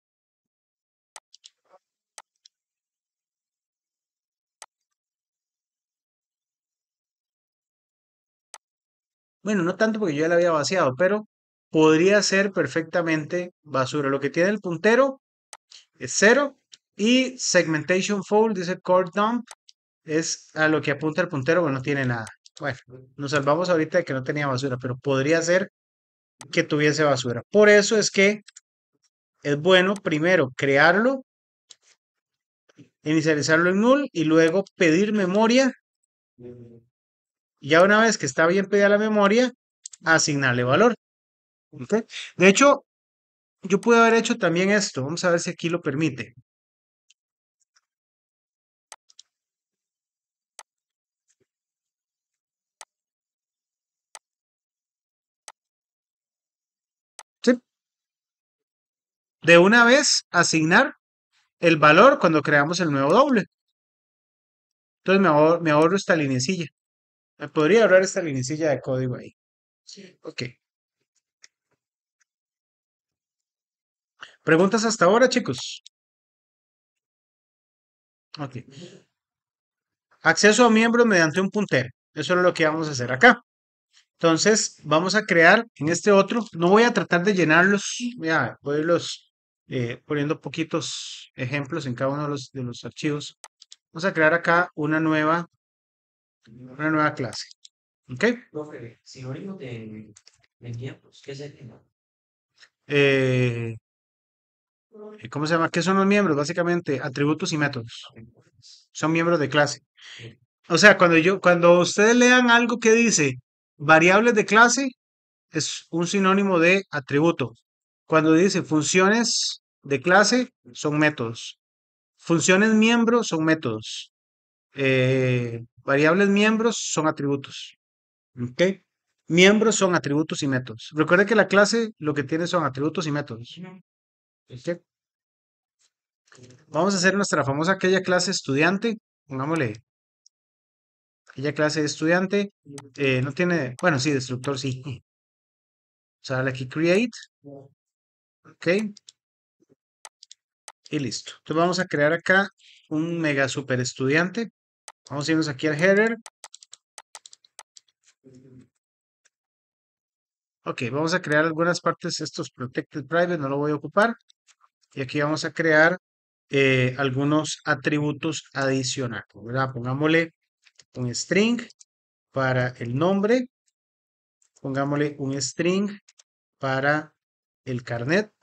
Bueno, no tanto porque yo ya la había vaciado, pero podría ser perfectamente basura. Lo que tiene el puntero es cero y segmentation fault, dice core dump, es a lo que apunta el puntero, bueno, no tiene nada. Bueno, nos salvamos ahorita de que no tenía basura, pero podría ser que tuviese basura. Por eso es que es bueno primero crearlo, inicializarlo en null y luego pedir memoria. Ya una vez que está bien pedida la memoria, asignarle valor. ¿Ok? De hecho, yo pude haber hecho también esto. Vamos a ver si aquí lo permite. ¿Sí? De una vez asignar el valor cuando creamos el nuevo doble. Entonces me ahorro, me ahorro esta linecilla. Me podría ahorrar esta linecilla de código ahí. Ok. ¿Preguntas hasta ahora, chicos? Ok. Acceso a miembros mediante un puntero. Eso es lo que vamos a hacer acá. Entonces, vamos a crear en este otro, no voy a tratar de llenarlos, ya, voy a irlos eh, poniendo poquitos ejemplos en cada uno de los, de los archivos. Vamos a crear acá una nueva, una nueva clase. ¿Ok? Profe, sinónimo de, de miembros, ¿qué sería? Eh, ¿Cómo se llama? ¿Qué son los miembros? Básicamente, atributos y métodos. Son miembros de clase. O sea, cuando yo, cuando ustedes lean algo que dice variables de clase, es un sinónimo de atributo. Cuando dice funciones de clase, son métodos. Funciones miembros son métodos. Eh, variables miembros son atributos. ¿Ok? Miembros son atributos y métodos. Recuerda que la clase lo que tiene son atributos y métodos. ¿Ok? Vamos a hacer nuestra famosa aquella clase estudiante. Pongámosle aquella clase de estudiante. Eh, no tiene, bueno, sí, destructor sí. Vamos a darle aquí create. Ok. Y listo. Entonces vamos a crear acá un mega super estudiante. Vamos a irnos aquí al header. Ok, vamos a crear algunas partes. Estos protected private no lo voy a ocupar. Y aquí vamos a crear eh, algunos atributos adicionales, ¿verdad? Pongámosle un string para el nombre. Pongámosle un string para el carnet.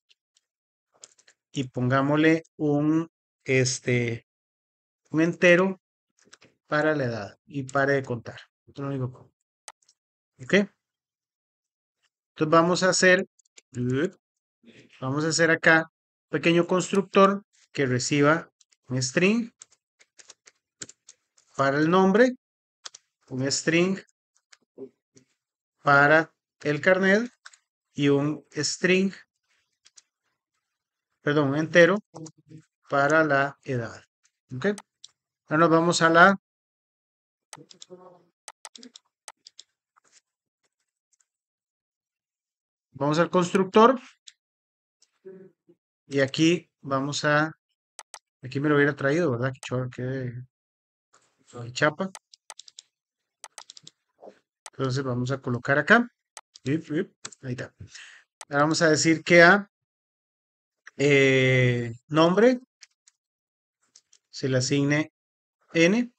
Y pongámosle un, este, un entero para la edad. Y pare de contar. Esto lo único. ¿Ok? Entonces vamos a hacer, vamos a hacer acá un pequeño constructor que reciba un string para el nombre, un string para el carnet y un string, perdón, un entero para la edad. ¿Ok? Ahora nos vamos a la, vamos al constructor y aquí vamos a, aquí me lo hubiera traído, ¿verdad? Que chor- que que chapa. Entonces vamos a colocar acá. Yip, yip, ahí está. Ahora vamos a decir que a eh, nombre se le asigne n,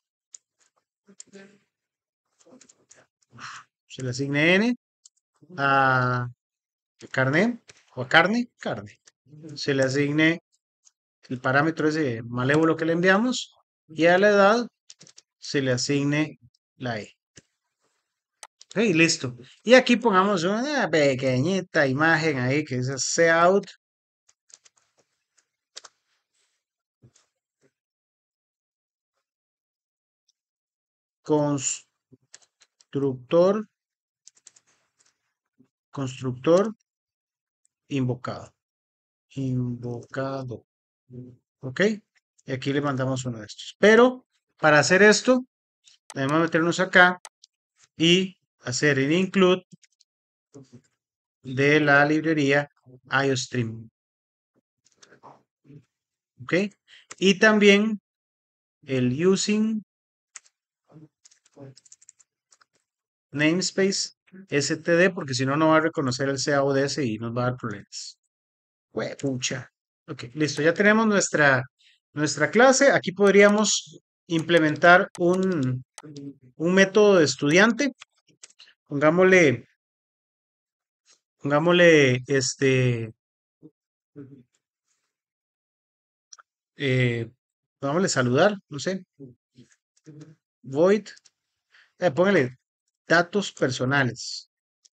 se le asigne n a carnet o a carne, carne. Se le asigne el parámetro ese malévolo que le enviamos y a la edad se le asigne la e. Ok, listo. Y aquí pongamos una pequeñita imagen ahí que dice cout constructor constructor invocado invocado. Ok, y aquí le mandamos uno de estos, pero para hacer esto debemos meternos acá y hacer el include de la librería iostream. Ok, y también el using namespace std, porque si no, no va a reconocer el cauds y nos va a dar problemas. Pucha. Ok, listo, ya tenemos nuestra, nuestra clase. Aquí podríamos implementar un, un método de estudiante. Pongámosle, pongámosle este, eh, pongámosle saludar, no sé, void, eh, póngale datos personales.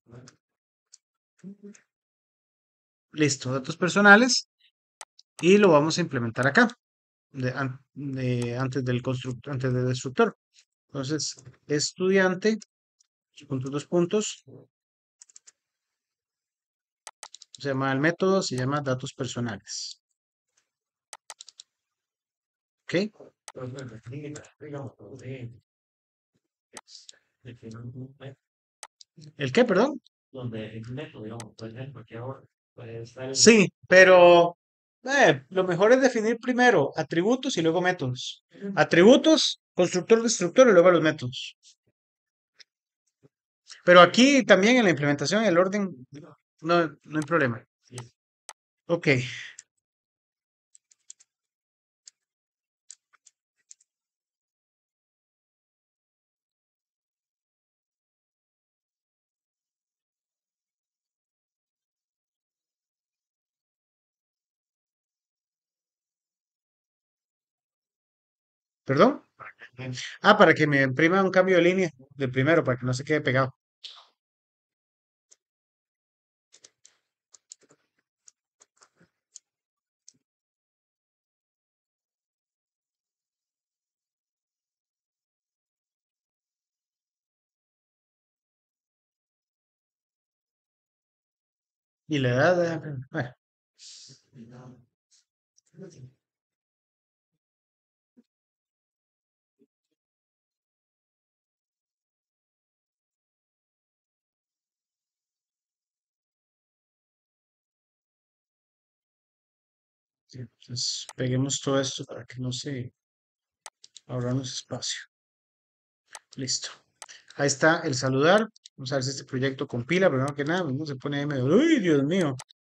Listo, datos personales. Y lo vamos a implementar acá, de- an- de- antes del constructor, antes del destructor. Entonces, estudiante, puntos, dos puntos, se llama el método, se llama datos personales. ¿Ok? Profe, me explica, digamos, de, de que no me- ¿El qué, perdón? donde el método, digamos, puede ser en cualquier hora, puede estar en Sí, pero eh, lo mejor es definir primero atributos y luego métodos. Atributos, constructor, destructor y luego los métodos. Pero aquí también en la implementación, el orden, no, no hay problema. Ok. ¿Perdón? Ah, para que me imprima un cambio de línea de primero, para que no se quede pegado. Y la edad, eh, bueno, sí, entonces peguemos todo esto para que no se ahorramos espacio. Listo. Ahí está el saludar. Vamos a ver si este proyecto compila, primero que nada, no se pone ahí medio, uy, Dios mío.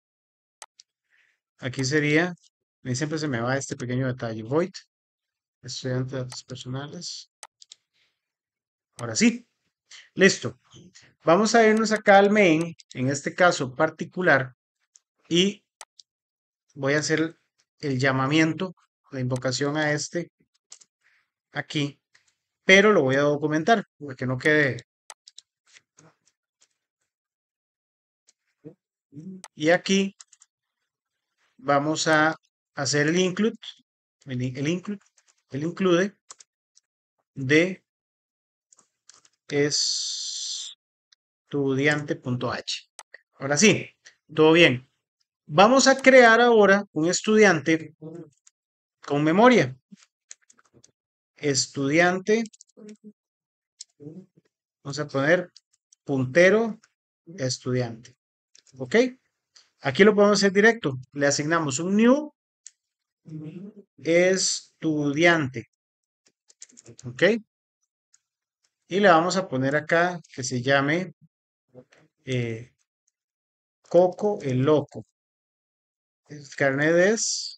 Aquí sería, a mí siempre se me va este pequeño detalle. Void, estudiante de datos personales. Ahora sí, listo. Vamos a irnos acá al main, en este caso particular, y voy a hacer el llamamiento, la invocación a este aquí, pero lo voy a documentar para que no quede. Y aquí vamos a hacer el include, el, in- el include, el include de estudiante.h. Ahora sí, todo bien. Vamos a crear ahora un estudiante con memoria. Estudiante, vamos a poner puntero estudiante. ¿Ok? Aquí lo podemos hacer directo. Le asignamos un new estudiante. ¿Ok? Y le vamos a poner acá que se llame eh, Coco el Loco. El carnet es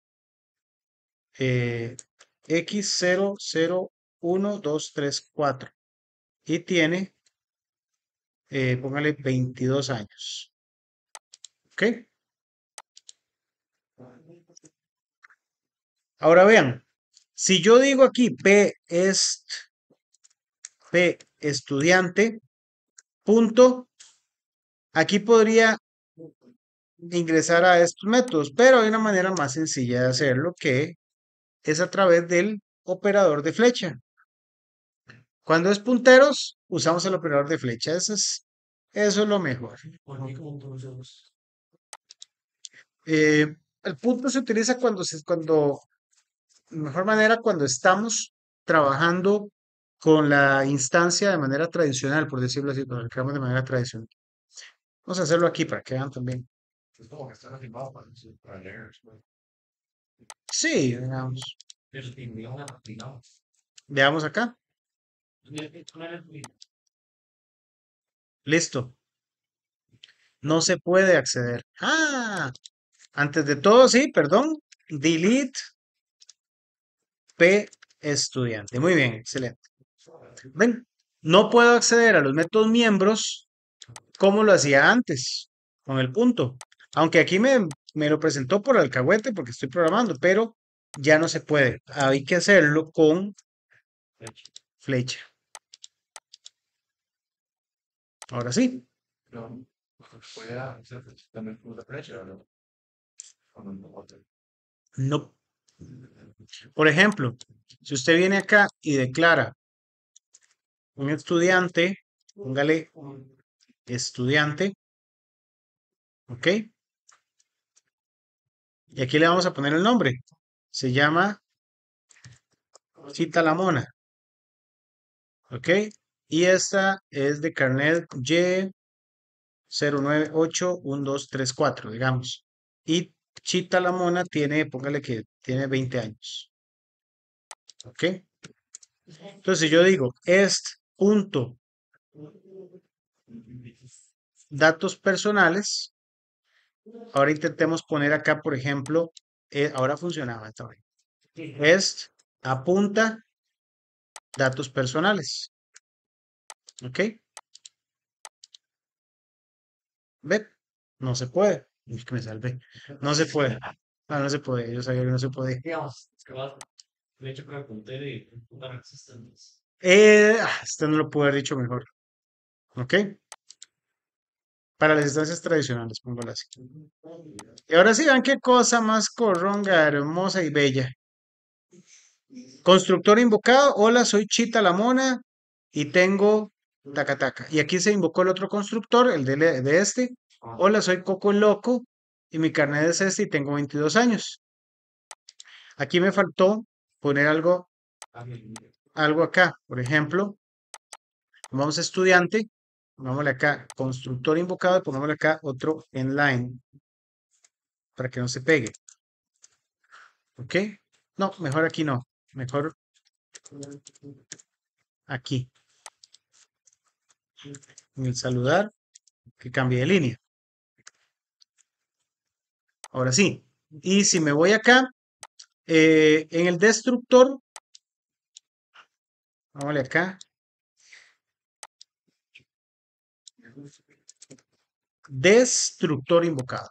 eh, equis cero cero uno dos tres cuatro y tiene, eh, póngale veintidós años. ¿Ok? Ahora vean, si yo digo aquí P est, P estudiante, punto, aquí podría ingresar a estos métodos, pero hay una manera más sencilla de hacerlo que es a través del operador de flecha. Cuando es punteros, usamos el operador de flecha. Eso es, eso es lo mejor. Eh, el punto se utiliza cuando se, cuando, de mejor manera, cuando estamos trabajando con la instancia de manera tradicional, por decirlo así, cuando lo creamos de manera tradicional. Vamos a hacerlo aquí para que vean también. Es como que están afirmados para, para leer. ¿No? Sí, veamos, Pero si me van a aplicar. veamos acá. Listo. No se puede acceder. Ah, antes de todo, sí, perdón. Delete P estudiante. Muy bien, excelente. Ven, no puedo acceder a los métodos miembros como lo hacía antes, con el punto. Aunque aquí me, me lo presentó por alcahuete porque estoy programando, pero ya no se puede. Hay que hacerlo con flecha. Ahora sí. No, puede hacer también con la flecha, ¿no? Con el otro. No. Por ejemplo, si usted viene acá y declara un estudiante, póngale estudiante, ¿ok? Y aquí le vamos a poner el nombre. Se llama Cita la Mona, ¿ok? Y esta es de carnet Y cero nueve ocho uno dos tres cuatro, digamos. Y Chita la Mona tiene, póngale que tiene veinte años, ¿ok? Entonces yo digo, est punto datos personales. Ahora intentemos poner acá, por ejemplo, eh, ahora funcionaba esta vez. Est apunta datos personales. ¿Ok? ¿Ve? No se puede. Es que me salvé. No se puede. Ah, no se puede. Yo sabía que no se podía. Digamos, es que vas, de hecho, con el puntero y para existentes. Eh, ah, este no lo pude haber dicho mejor. ¿Ok? Para las instancias tradicionales, póngalo así. Y ahora sí, vean qué cosa más corronga, hermosa y bella. Constructor invocado. Hola, soy Chita la Mona y tengo taca taca. Y aquí se invocó el otro constructor, el de, de este. Hola, soy Coco el Loco y mi carnet es este y tengo veintidós años. Aquí me faltó poner algo, algo acá. Por ejemplo, vamos a estudiante, pongámosle acá constructor invocado y pongámosle acá otro en line para que no se pegue. ¿Ok? No, mejor aquí no. Mejor aquí. En el saludar, que cambie de línea. Ahora sí. Y si me voy acá, eh, en el destructor, vámonos acá. Destructor invocado.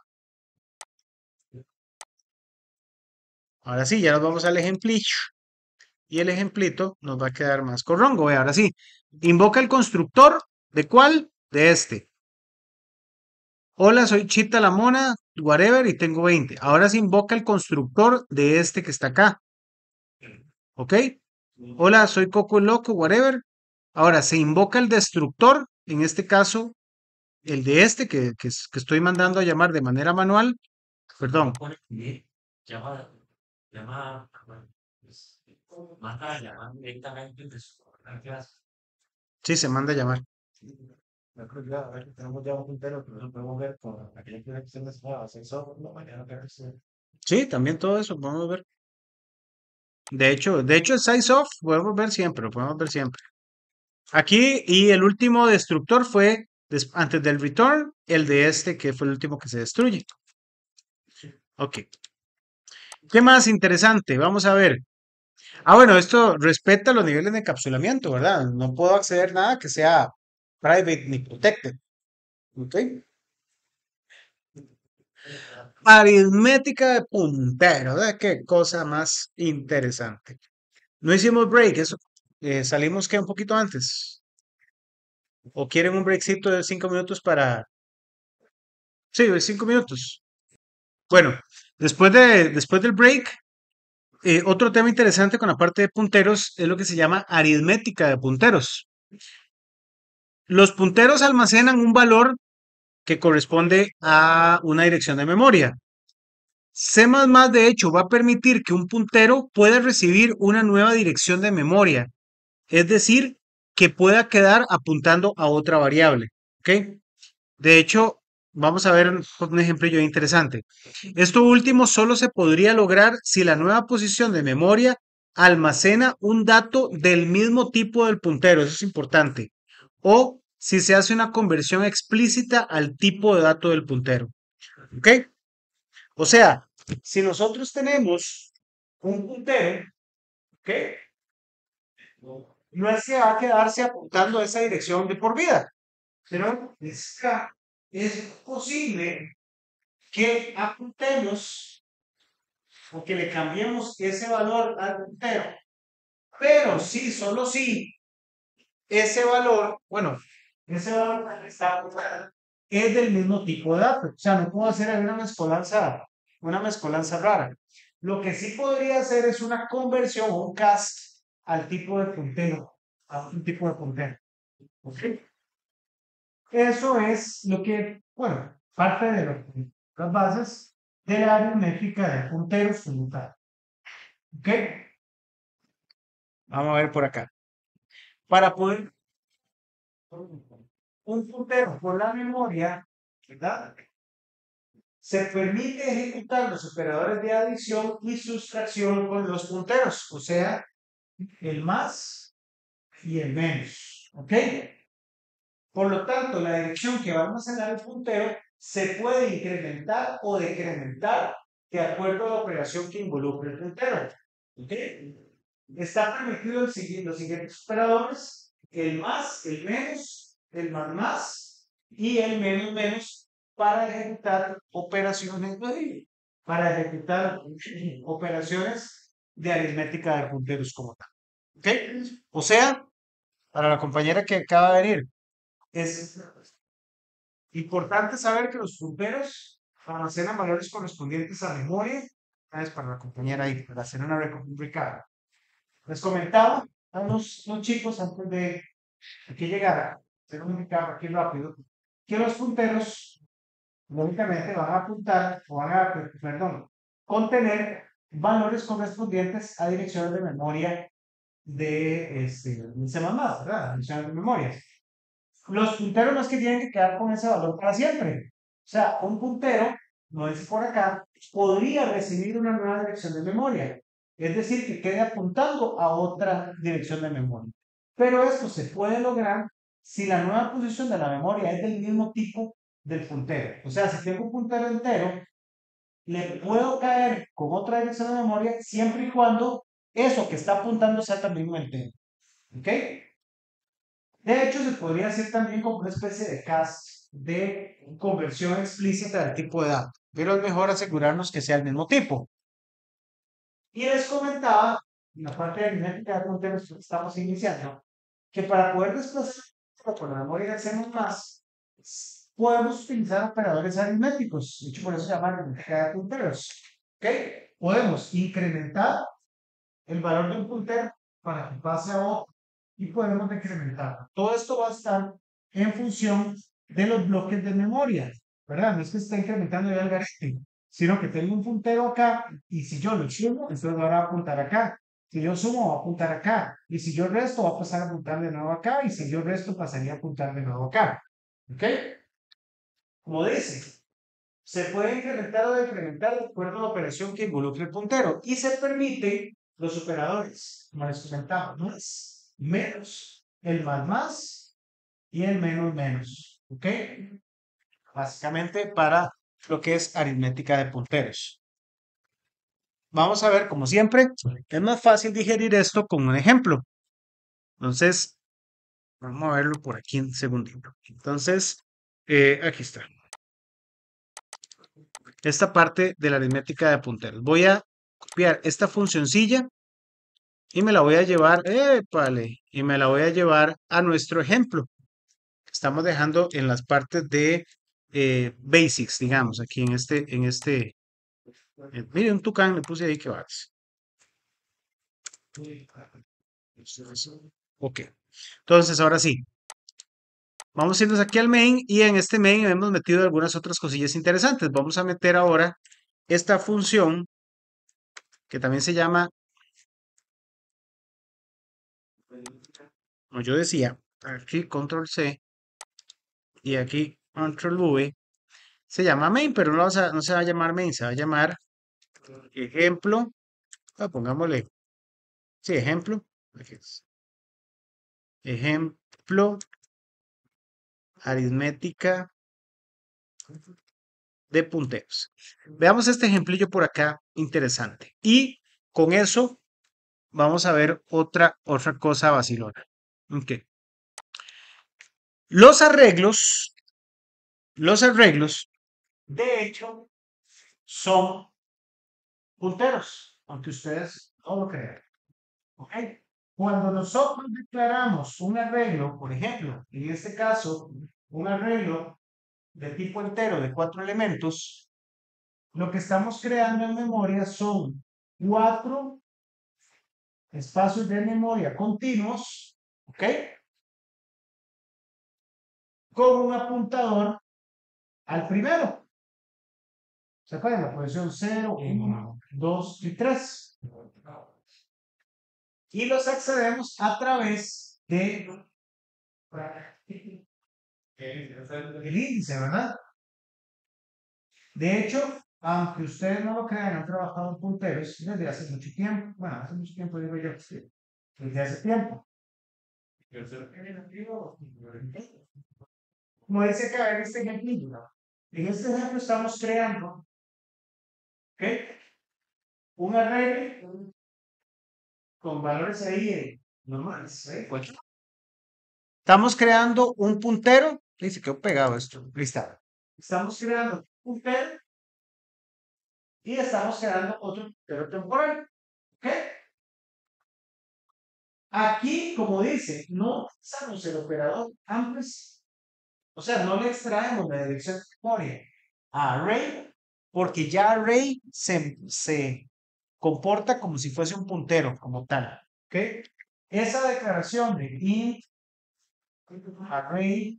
Ahora sí, ya nos vamos al ejemplito. Y el ejemplito nos va a quedar más corrongo. Ve, ahora sí. Invoca el constructor. ¿De cuál? De este. Hola, soy Chita la Mona, whatever, y tengo veinte. Ahora se invoca el constructor de este que está acá. ¿Ok? Hola, soy Coco el Loco, whatever. Ahora se invoca el destructor, en este caso, el de este que, que, es- que estoy mandando a llamar de manera manual. Perdón, Pone que llama, llama, bueno, pues, manda a llamar directamente de su clase. sí, se manda a llamar. No creo que, a ver, tenemos ya un puntero, pero eso podemos ver con aquella que se les va a hacer software, no, mañana que se- Sí, también todo eso, podemos ver. De hecho, de hecho, el size off podemos ver siempre, lo podemos ver siempre. Aquí, y el último destructor fue des- antes del return, el de este que fue el último que se destruye. Ok. ¿Qué más interesante? Vamos a ver. Ah, bueno, esto respeta los niveles de encapsulamiento, ¿verdad? No puedo acceder a nada que sea private ni protected. ¿Ok? Aritmética de puntero, ¿verdad? Qué cosa más interesante. No hicimos break, eso. Eh, salimos que un poquito antes. ¿O quieren un breakcito de cinco minutos para... Sí, de cinco minutos. Bueno, después de, después del break, eh, otro tema interesante con la parte de punteros es lo que se llama aritmética de punteros. Los punteros almacenan un valor que corresponde a una dirección de memoria. C++, de hecho, va a permitir que un puntero pueda recibir una nueva dirección de memoria, es decir, que pueda quedar apuntando a otra variable. ¿Ok? De hecho, vamos a ver un un ejemplillo interesante. Esto último solo se podría lograr si la nueva posición de memoria almacena un dato del mismo tipo del puntero, eso es importante, o si se hace una conversión explícita al tipo de dato del puntero. ¿Ok? O sea, si nosotros tenemos un puntero, ¿ok? No es que va a quedarse apuntando a esa dirección de por vida, pero es, es posible que apuntemos o que le cambiemos ese valor al puntero. Pero sí, solo si ese valor, bueno, ese valor que está apuntado es del mismo tipo de dato. O sea, no puedo hacer ahí una mezcolanza, una mezcolanza rara. Lo que sí podría hacer es una conversión o un cast al tipo de puntero, a un tipo de puntero. ¿Ok? Eso es lo que, bueno, parte de lo que- las bases de la aritmética de punteros como tal. ¿Ok? Vamos a ver por acá. Para poder un puntero por la memoria, ¿verdad? Se permite ejecutar los operadores de adición y sustracción con los punteros, o sea, el más y el menos. ¿Ok? Por lo tanto, la dirección que va a almacenar el puntero se puede incrementar o decrementar de acuerdo a la operación que involucre el puntero. ¿Okay? Está permitido el siguiente, los siguientes operadores: el más, el menos, el más más y el menos menos para ejecutar operaciones, para ejecutar operaciones de aritmética de punteros como tal. ¿Okay? O sea, para la compañera que acaba de venir, es importante saber que los punteros almacenan valores correspondientes a memoria. Es para la compañera ahí, para hacer una recapitulación. Les comentaba a los, los chicos antes de que llegara, hacer un recap aquí rápido, que los punteros lógicamente van a apuntar, o van a, perdón, contener valores correspondientes a direcciones de memoria de este, C++, ¿verdad? Direcciones de memoria. Los punteros no es que tienen que quedar con ese valor para siempre. O sea, un puntero, no es por acá, podría recibir una nueva dirección de memoria. Es decir, que quede apuntando a otra dirección de memoria. Pero esto se puede lograr si la nueva posición de la memoria es del mismo tipo del puntero. O sea, si tengo un puntero entero, le puedo caer con otra dirección de memoria siempre y cuando eso que está apuntando sea también un entero. ¿Ok? De hecho, se podría hacer también como una especie de cast de conversión explícita del tipo de dato, pero es mejor asegurarnos que sea el mismo tipo. Y les comentaba, en la parte de aritmética de punteros que estamos iniciando, que para poder desplazar por la memoria de C++, podemos utilizar operadores aritméticos. De hecho, por eso se llama aritmética de punteros. ¿Ok? Podemos incrementar el valor de un puntero para que pase a otro y podemos decrementarlo. Todo esto va a estar en función de los bloques de memoria, ¿verdad? No es que esté incrementando el algoritmo, sino que tengo un puntero acá y si yo lo sumo, entonces va a apuntar acá. Si yo sumo, va a apuntar acá. Y si yo resto, va a pasar a apuntar de nuevo acá. Y si yo resto, pasaría a apuntar de nuevo acá. ¿Ok? Como dice, se puede incrementar o decrementar de acuerdo a la operación que involucre el puntero y se permite los operadores, como les comentaba, más, menos, el más más y el menos menos. ¿Ok? Básicamente para lo que es aritmética de punteros. Vamos a ver, como siempre, es más fácil digerir esto con un ejemplo. Entonces, vamos a verlo por aquí un segundito. Entonces, eh, aquí está. Esta parte de la aritmética de punteros. Voy a copiar esta funcioncilla y me la voy a llevar, épale, y me la voy a llevar a nuestro ejemplo. Estamos dejando en las partes de eh, basics, digamos, aquí en este, en este, eh, mire, un tucán le puse ahí que va. Ok, entonces ahora sí, vamos a irnos aquí al main y en este main hemos metido algunas otras cosillas interesantes. Vamos a meter ahora esta función que también se llama, como yo decía, aquí control C y aquí control V, se llama main, pero no, no se va a llamar main, se va a llamar ejemplo, ah, pongámosle, sí, ejemplo, aquí es, ejemplo, aritmética de punteros. Veamos este ejemplillo por acá, interesante. Y con eso vamos a ver otra, otra cosa vacilona. Okay. Los arreglos, los arreglos, de hecho, son punteros, aunque ustedes no lo crean. ¿Ok? Cuando nosotros declaramos un arreglo, por ejemplo, en este caso, un arreglo de tipo entero de cuatro elementos, lo que estamos creando en memoria son cuatro espacios de memoria continuos, ¿ok? Con un apuntador al primero. ¿Se acuerdan? La posición cero, uno, dos y tres. Y los accedemos a través de el índice, ¿verdad? De hecho, aunque ustedes no lo crean, han trabajado en punteros desde hace mucho tiempo. Bueno, hace mucho tiempo digo yo, desde hace tiempo. como dice acá en este ejemplo, ¿no? En este ejemplo estamos creando, ¿ok? Un array con valores ahí eh, normales, ¿eh? Cualquier- Estamos creando un puntero, dice que he pegado esto, ahí está. Estamos creando un puntero y estamos creando otro puntero temporal, ¿ok? Aquí, como dice, no usamos el operador ampersand, o sea, no le extraemos la dirección de memoria a array, porque ya array se, se comporta como si fuese un puntero, como tal, ¿ok? Esa declaración de int array,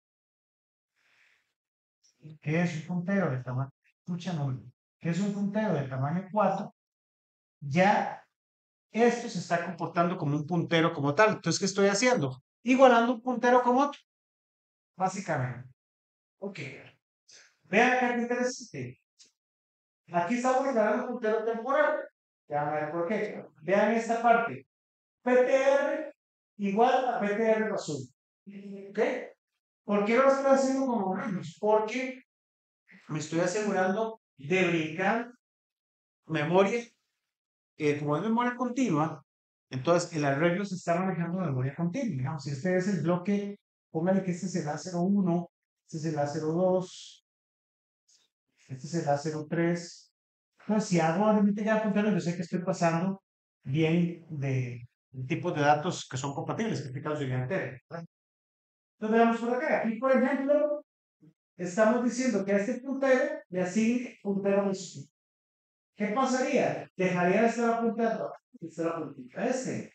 que es un puntero de tamaño, escucha, no, que es un puntero de tamaño cuatro, ya esto se está comportando como un puntero como tal. Entonces, ¿qué estoy haciendo? Igualando un puntero con otro, básicamente. Ok. Vean acá qué interesante. Aquí estamos igualando un puntero temporal. Ya me ver por qué. Vean esta parte. P T R igual a P T R azul. ¿Ok? ¿Por qué lo estoy haciendo como menos? Porque me estoy asegurando de brincar memoria, eh, como es memoria continua, entonces el arreglo se está manejando de memoria continua. Digamos, si este es el bloque, póngale que este es el A cero uno, este es el A cero dos, este es el A cero tres. Entonces, si hago aritmética de punteros, yo sé que estoy pasando bien de, de tipos de datos que son compatibles, que en este caso yo entero. Entonces, veamos por acá. Aquí, por ejemplo, estamos diciendo que a este puntero le asigne puntero mismo. ¿Qué pasaría? Dejaría de ser la punta de atrás y ser la puntita este.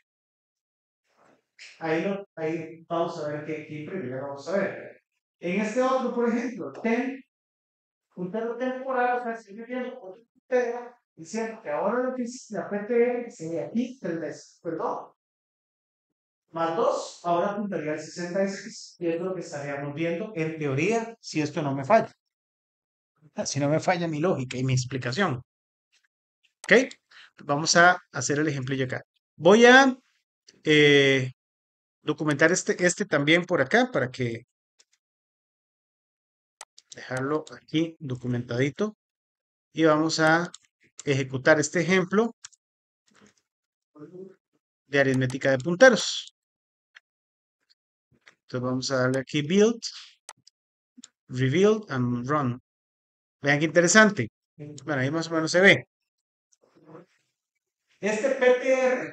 Ahí, lo, ahí vamos a ver qué, qué imprime, vamos a ver. En este otro, por ejemplo, ten, puntero temporal, o sea, estoy viendo otro puntero, diciendo que ahora lo que es la P T R sería aquí tres veces, perdón, más dos, ahora apuntaría al sesenta y seis, y es lo que estaríamos viendo en teoría, si esto no me falla. Si no me falla mi lógica y mi explicación. ¿Ok? Vamos a hacer el ejemplo acá. Voy a eh, documentar este, este también por acá para que dejarlo aquí documentadito. Y vamos a ejecutar este ejemplo de aritmética de punteros. Entonces vamos a darle aquí build, rebuild and run. Vean qué interesante. Bueno, ahí más o menos se ve. Este P T R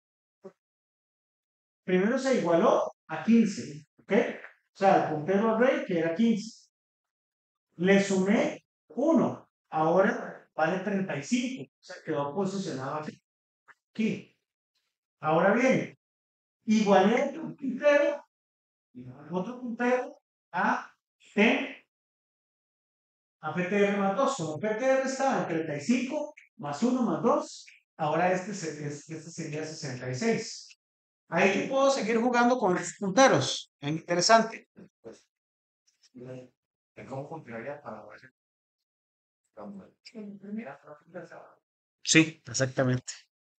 primero se igualó a quince, ¿ok? O sea, el puntero array que era quince. Le sumé uno, ahora vale treinta y cinco, o sea, quedó posicionado aquí. Ahora bien, igualé otro puntero, otro puntero a T, a P T R más dos. Como P T R estaba en treinta y cinco más uno más dos, ahora este, este sería sesenta y seis. Ahí puedo seguir jugando con los punteros. Es interesante. ¿Cómo funcionaría para ver? Sí, exactamente.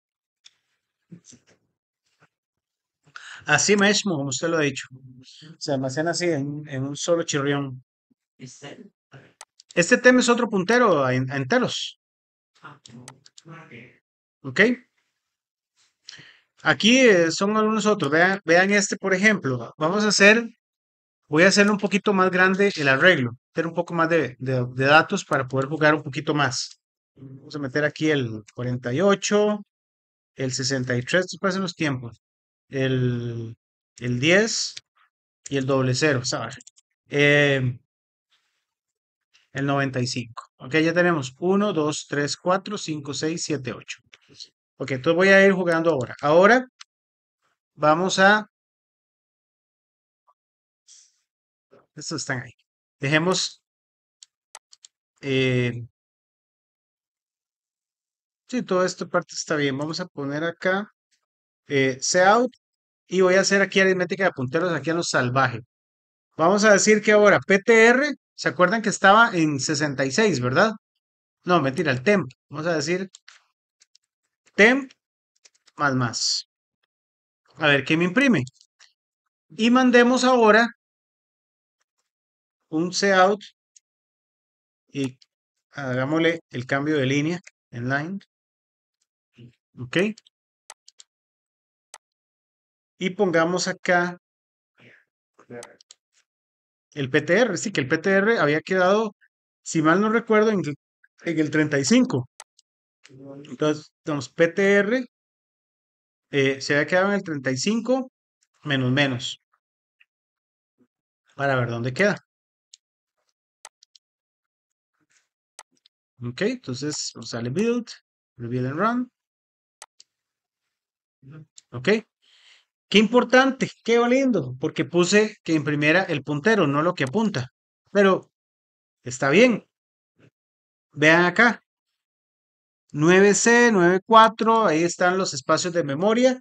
Así mismo, como usted lo ha dicho. Se almacena así en, en un solo chirrión. Este, Este tema es otro puntero a, en- a enteros. ¿Ok? Aquí eh, son algunos otros. Vean, vean este, por ejemplo. Vamos a hacer, voy a hacerle un poquito más grande el arreglo. Meter un poco más de, de- de datos para poder jugar un poquito más. Vamos a meter aquí el cuarenta y ocho, el sesenta y tres, estos parecen los tiempos. El, el diez y el doble cero, ¿sabes? Eh, el noventa y cinco. Ok, ya tenemos uno, dos, tres, cuatro, cinco, seis, siete, ocho. Ok, entonces voy a ir jugando ahora. Ahora vamos a... Estos están ahí. Dejemos... Eh, sí, toda esta parte está bien. Vamos a poner acá eh, cout y voy a hacer aquí aritmética de punteros aquí a lo salvaje. Vamos a decir que ahora P T R, ¿se acuerdan que estaba en sesenta y seis, verdad? No, mentira, el temp. Vamos a decir temp más más. A ver qué me imprime. Y mandemos ahora un cout y hagámosle el cambio de línea en line. Ok. Y pongamos acá el P T R. Sí, que el P T R había quedado, si mal no recuerdo, en, el- en el treinta y cinco. Entonces, tenemos P T R, eh, se había quedado en el treinta y cinco menos menos. Para ver dónde queda. Ok, entonces nos sale build, reveal and run. Ok, qué importante, qué lindo, porque puse que imprimiera el puntero, no lo que apunta. Pero está bien. Vean acá, nueve C, nueve cuatro, ahí están los espacios de memoria.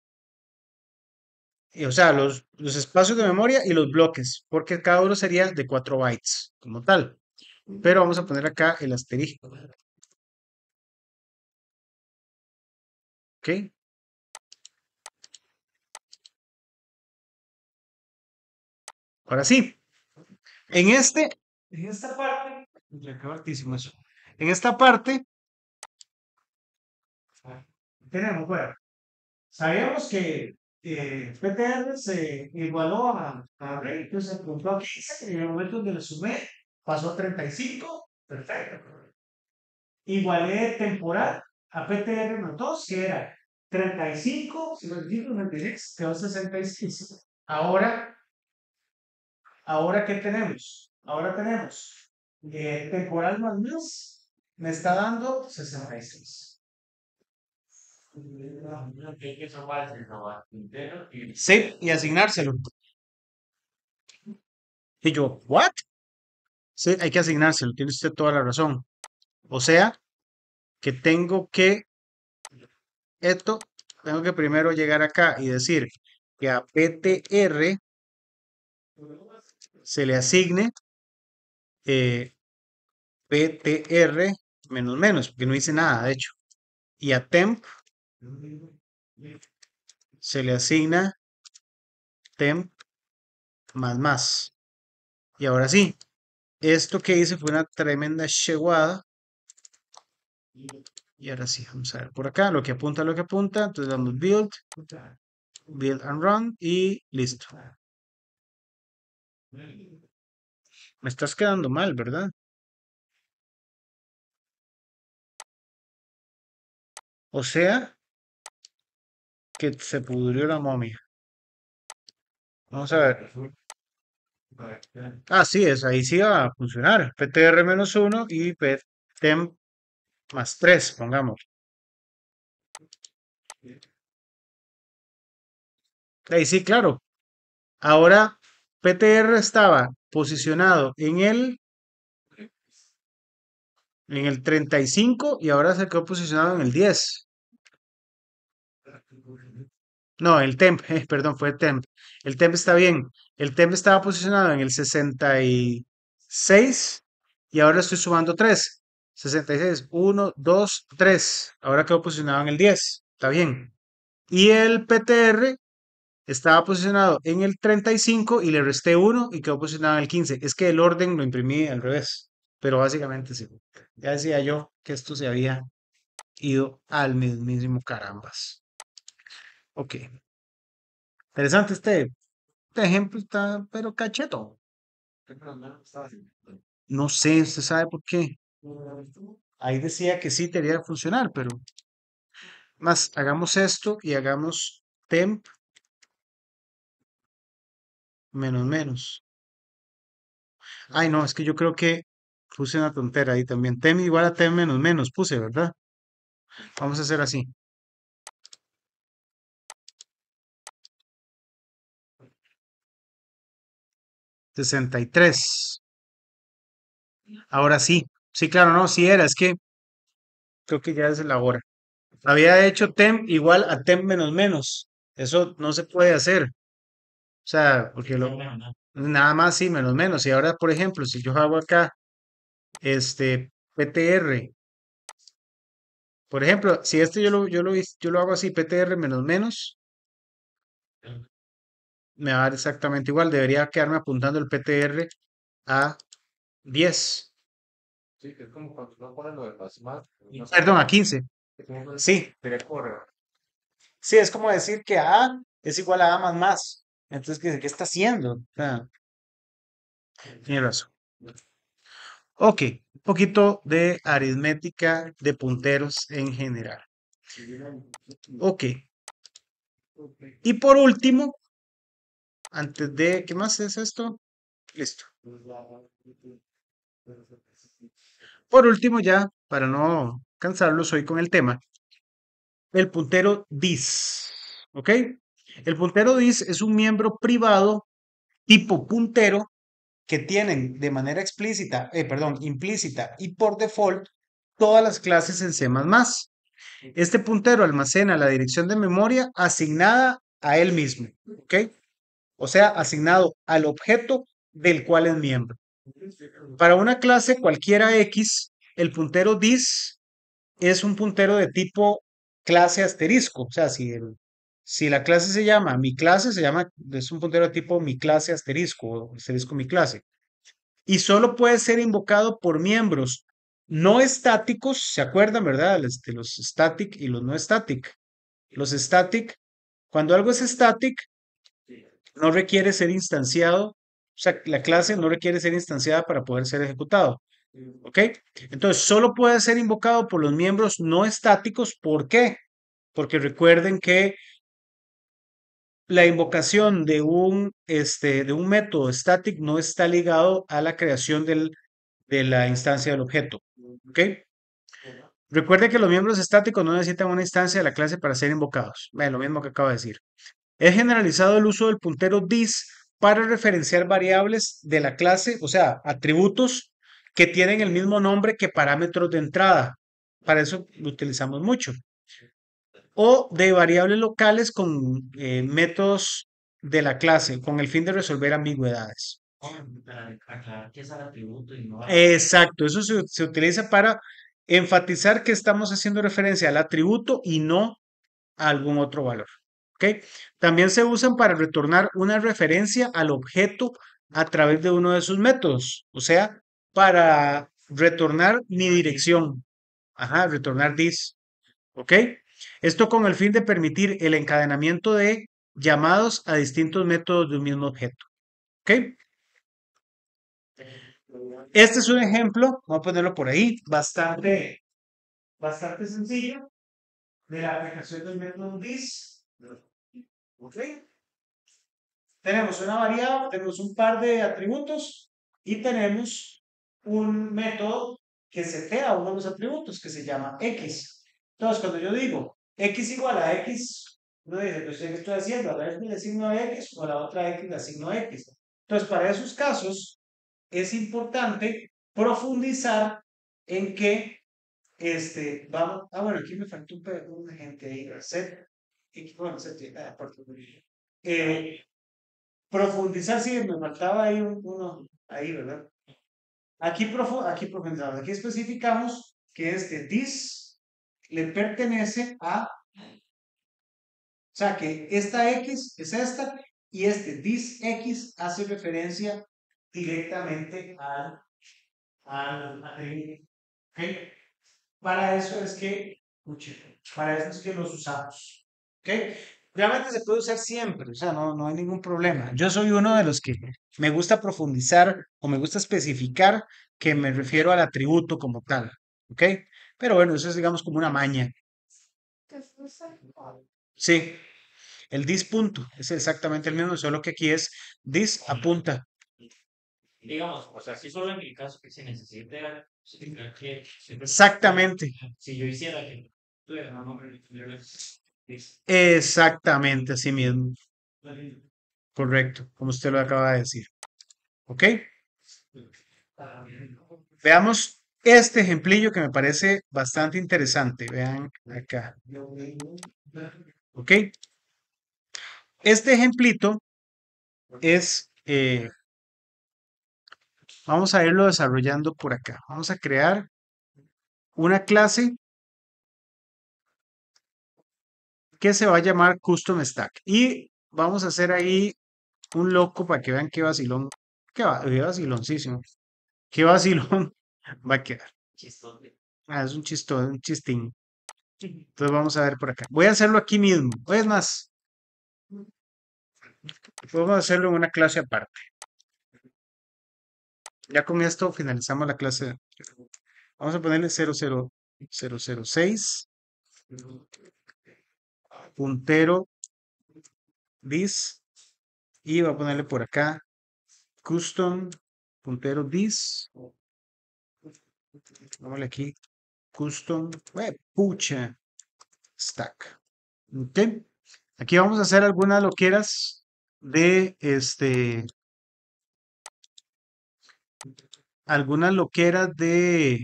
Y, o sea, los, los espacios de memoria y los bloques, porque cada uno sería de cuatro bytes, como tal. Pero vamos a poner acá el asterisco. Ok, ahora sí, en este, en esta parte, le quedó altísimo eso. En esta parte, tenemos, bueno, sabíamos que eh, P T R se igualó a, a Array, entonces se puntuó a quince, y en el momento donde le sumé, pasó a treinta y cinco, perfecto. Igualé temporal a P T R más dos, que era treinta y cinco, si lo digo, treinta y seis, quedó sesenta y seis. Ahora, ahora, ¿qué tenemos? Ahora tenemos eh, temporal más más, me está dando sesenta y seis. Sí, y asignárselo. Y yo, ¿what? Sí, hay que asignárselo, tiene usted toda la razón. O sea, que tengo que, esto, tengo que primero llegar acá y decir que a P T R se le asigne eh, P T R menos menos, porque no hice nada, de hecho. Y a temp se le asigna temp más más. Y ahora sí, esto que hice fue una tremenda cheguada. Y ahora sí, vamos a ver por acá, lo que apunta, lo que apunta. Entonces damos build, build and run y listo. Me estás quedando mal, ¿verdad? O sea, que se pudrió la momia. Vamos a ver. Ah, sí, es, ahí sí va a funcionar. P T R menos uno y P temp más tres, pongamos. Ahí sí, claro. Ahora P T R estaba posicionado en el, en el treinta y cinco y ahora se quedó posicionado en el diez. No, el temp, eh, perdón, fue temp. El temp está bien. El temp estaba posicionado en el sesenta y seis y ahora estoy sumando tres. sesenta y seis, uno, dos, tres. Ahora quedó posicionado en el diez. Está bien. Y el P T R estaba posicionado en el treinta y cinco y le resté uno y quedó posicionado en el quince. Es que el orden lo imprimí al revés. Pero básicamente sí. Ya decía yo que esto se había ido al mismísimo carambas. Ok. Interesante este, este ejemplo, está, pero cacheto. No sé, usted sabe por qué. Ahí decía que sí tenía que funcionar, pero más, hagamos esto y hagamos temp menos menos. Ay, no, es que yo creo que puse una tontera ahí también. Temp igual a temp menos menos puse, ¿verdad? Vamos a hacer así. Sesenta y tres. Ahora sí. Sí, claro, no, sí era. Es que creo que ya es la hora. Había hecho temp igual a temp menos menos. Eso no se puede hacer. O sea, porque lo, nada más sí, menos menos. Y ahora, por ejemplo, si yo hago acá este P T R, por ejemplo, si este yo lo, yo lo, hice- yo lo hago así, P T R menos menos, me va a dar exactamente igual. Debería quedarme apuntando el P T R a diez. Sí, que es como cuando uno pone lo de Pasmal, no sé, Perdón, a quince. que tiene que Sí, sería correr. sí, es como decir que A es igual a A más más. Entonces, ¿qué, qué está haciendo? O sea, tiene razón. Ok, un poquito de aritmética de punteros en general. Ok, y por último, antes de, ¿qué más es esto? Listo. Por último, ya, para no cansarlos hoy con el tema, el puntero dis. ¿Ok? El puntero dis es un miembro privado tipo puntero que tienen de manera explícita, eh, perdón, implícita y por default todas las clases en C++. Este puntero almacena la dirección de memoria asignada a él mismo, ¿ok? O sea, asignado al objeto del cual es miembro. Para una clase cualquiera X, el puntero dis es un puntero de tipo clase asterisco. O sea, si, el- si la clase se llama mi clase, se llama, es un puntero de tipo mi clase asterisco, o asterisco mi clase. Y solo puede ser invocado por miembros no estáticos, ¿se acuerdan, verdad? Este, los static y los no static. Los static, cuando algo es static, no requiere ser instanciado, o sea, la clase no requiere ser instanciada para poder ser ejecutado. ¿Ok? Entonces, solo puede ser invocado por los miembros no estáticos. ¿Por qué? Porque recuerden que la invocación de un, este, de un método static no está ligado a la creación del, de la instancia del objeto. ¿Ok? Recuerde que los miembros estáticos no necesitan una instancia de la clase para ser invocados. Bueno, lo mismo que acabo de decir. Es generalizado el uso del puntero dis para referenciar variables de la clase, o sea, atributos que tienen el mismo nombre que parámetros de entrada. Para eso lo utilizamos mucho. O de variables locales con eh, métodos de la clase, con el fin de resolver ambigüedades. Para aclarar que es al atributo y no a la... Exacto, eso se, se utiliza para enfatizar que estamos haciendo referencia al atributo y no a algún otro valor. ¿Ok? También se usan para retornar una referencia al objeto a través de uno de sus métodos, o sea, para retornar mi dirección. Ajá, retornar this. ¿Ok? Esto con el fin de permitir el encadenamiento de llamados a distintos métodos de un mismo objeto. ¿Ok? Este es un ejemplo, vamos a ponerlo por ahí, bastante, bastante sencillo de la aplicación del método this. ¿Ok? Tenemos una variable, tenemos un par de atributos y tenemos un método que setea uno de los atributos que se llama X. Entonces, cuando yo digo X igual a X, uno dice, pues, ¿qué estoy haciendo? ¿A la vez le asigno a X o a la otra X le asigno a X? Entonces, para esos casos, es importante profundizar en que, este, vamos, ah, bueno, aquí me faltó un, pe- un agente ahí, set, X, bueno, set, ah, aparte, eh, profundizar, sí, me faltaba ahí un- uno, ahí, ¿verdad? Aquí, profu- aquí profundizamos, aquí especificamos que este this le pertenece a, o sea, que esta X es esta y este this X hace referencia directamente al, al atributo. ¿Ok? Para eso es que, escuche, para eso es que los usamos. ¿Ok? Realmente se puede usar siempre, o sea, no, no hay ningún problema. Yo soy uno de los que me gusta profundizar o me gusta especificar que me refiero al atributo como tal. ¿Ok? Pero bueno, eso es, digamos, como una maña. Sí, el dis punto es exactamente el mismo, solo que aquí es dis apunta. Digamos, o sea, si solo en el caso que se necesite significa que siempre- Exactamente, si yo hiciera que tuviera un nombre de es- exactamente así mismo. Correcto, como usted lo acaba de decir. ¿Ok? Veamos este ejemplillo que me parece bastante interesante. Vean acá. ¿Ok? Este ejemplito es, eh, vamos a irlo desarrollando por acá. Vamos a crear una clase que se va a llamar Custom Stack. Y vamos a hacer ahí un loco para que vean qué vacilón. Qué va, qué vaciloncísimo. Qué vacilón va a quedar. Chistote. Ah, es un chisto, un chistín. Entonces vamos a ver por acá. Voy a hacerlo aquí mismo. O es más, podemos hacerlo en una clase aparte. Ya con esto finalizamos la clase. Vamos a ponerle cero cero cero cero seis puntero dis y voy a ponerle por acá custom puntero dis. Vámonos aquí custom eh, pucha stack. Ok. Aquí vamos a hacer algunas loqueras de este algunas loqueras de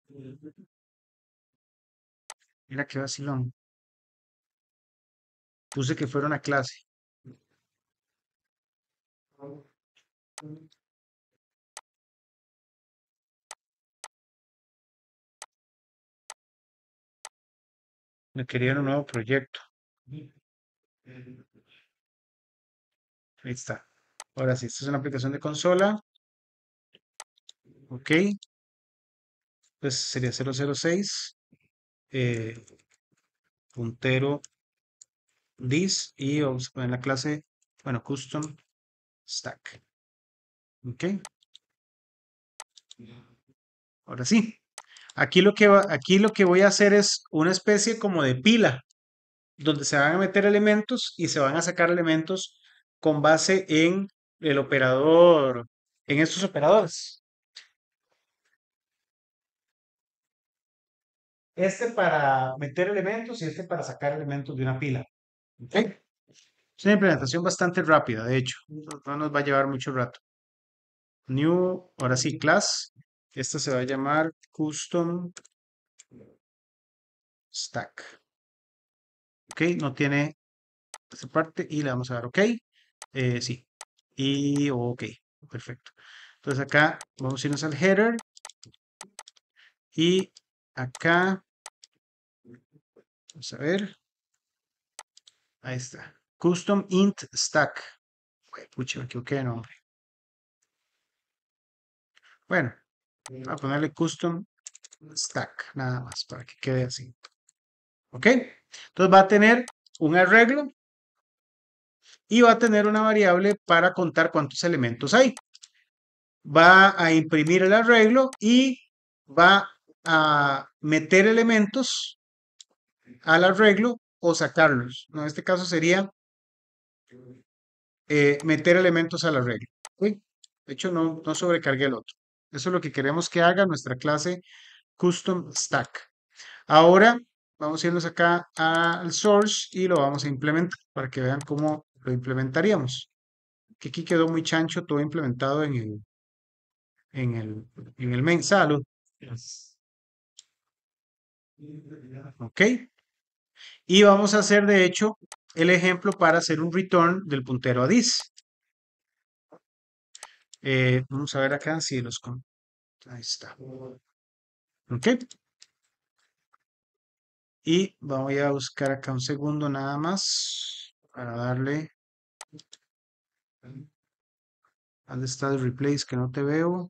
mira qué vacilón. Puse que fuera una clase. Me querían un nuevo proyecto. Ahí está. Ahora sí, esta es una aplicación de consola. Ok. Pues sería cero cero seis eh, puntero dis y vamos a poner la clase, bueno, custom stack. Ok. Ahora sí. Aquí lo que va, aquí lo que voy a hacer es una especie como de pila, donde se van a meter elementos y se van a sacar elementos con base en el operador, en estos operadores. Este para meter elementos y este para sacar elementos de una pila. ¿Ok? Es una implementación bastante rápida, de hecho. No no nos va a llevar mucho rato. New, ahora sí, class. Esta se va a llamar custom stack. Ok, no tiene esta parte y le vamos a dar ok. Eh, sí. Y ok, perfecto. Entonces acá vamos a irnos al header y acá, vamos a ver, ahí está. Custom int stack. Uy, pucha, me equivoqué de nombre. Bueno, voy a ponerle custom stack, nada más, para que quede así. ¿Ok? Entonces va a tener un arreglo y va a tener una variable para contar cuántos elementos hay. Va a imprimir el arreglo y va a meter elementos al arreglo o sacarlos. ¿No? En este caso sería eh, meter elementos al arreglo. Uy, de hecho, no, no sobrecargué el otro. Eso es lo que queremos que haga nuestra clase custom stack. Ahora vamos a irnos acá al source y lo vamos a implementar para que vean cómo lo implementaríamos. Que aquí quedó muy chancho, todo implementado en el, en el, en el main salud. Ok. Y vamos a hacer de hecho el ejemplo para hacer un return del puntero a dis. Eh, vamos a ver acá si los... con- Ahí está. Ok. Y voy a buscar acá un segundo nada más para darle... ¿Dónde está el replace que no te veo?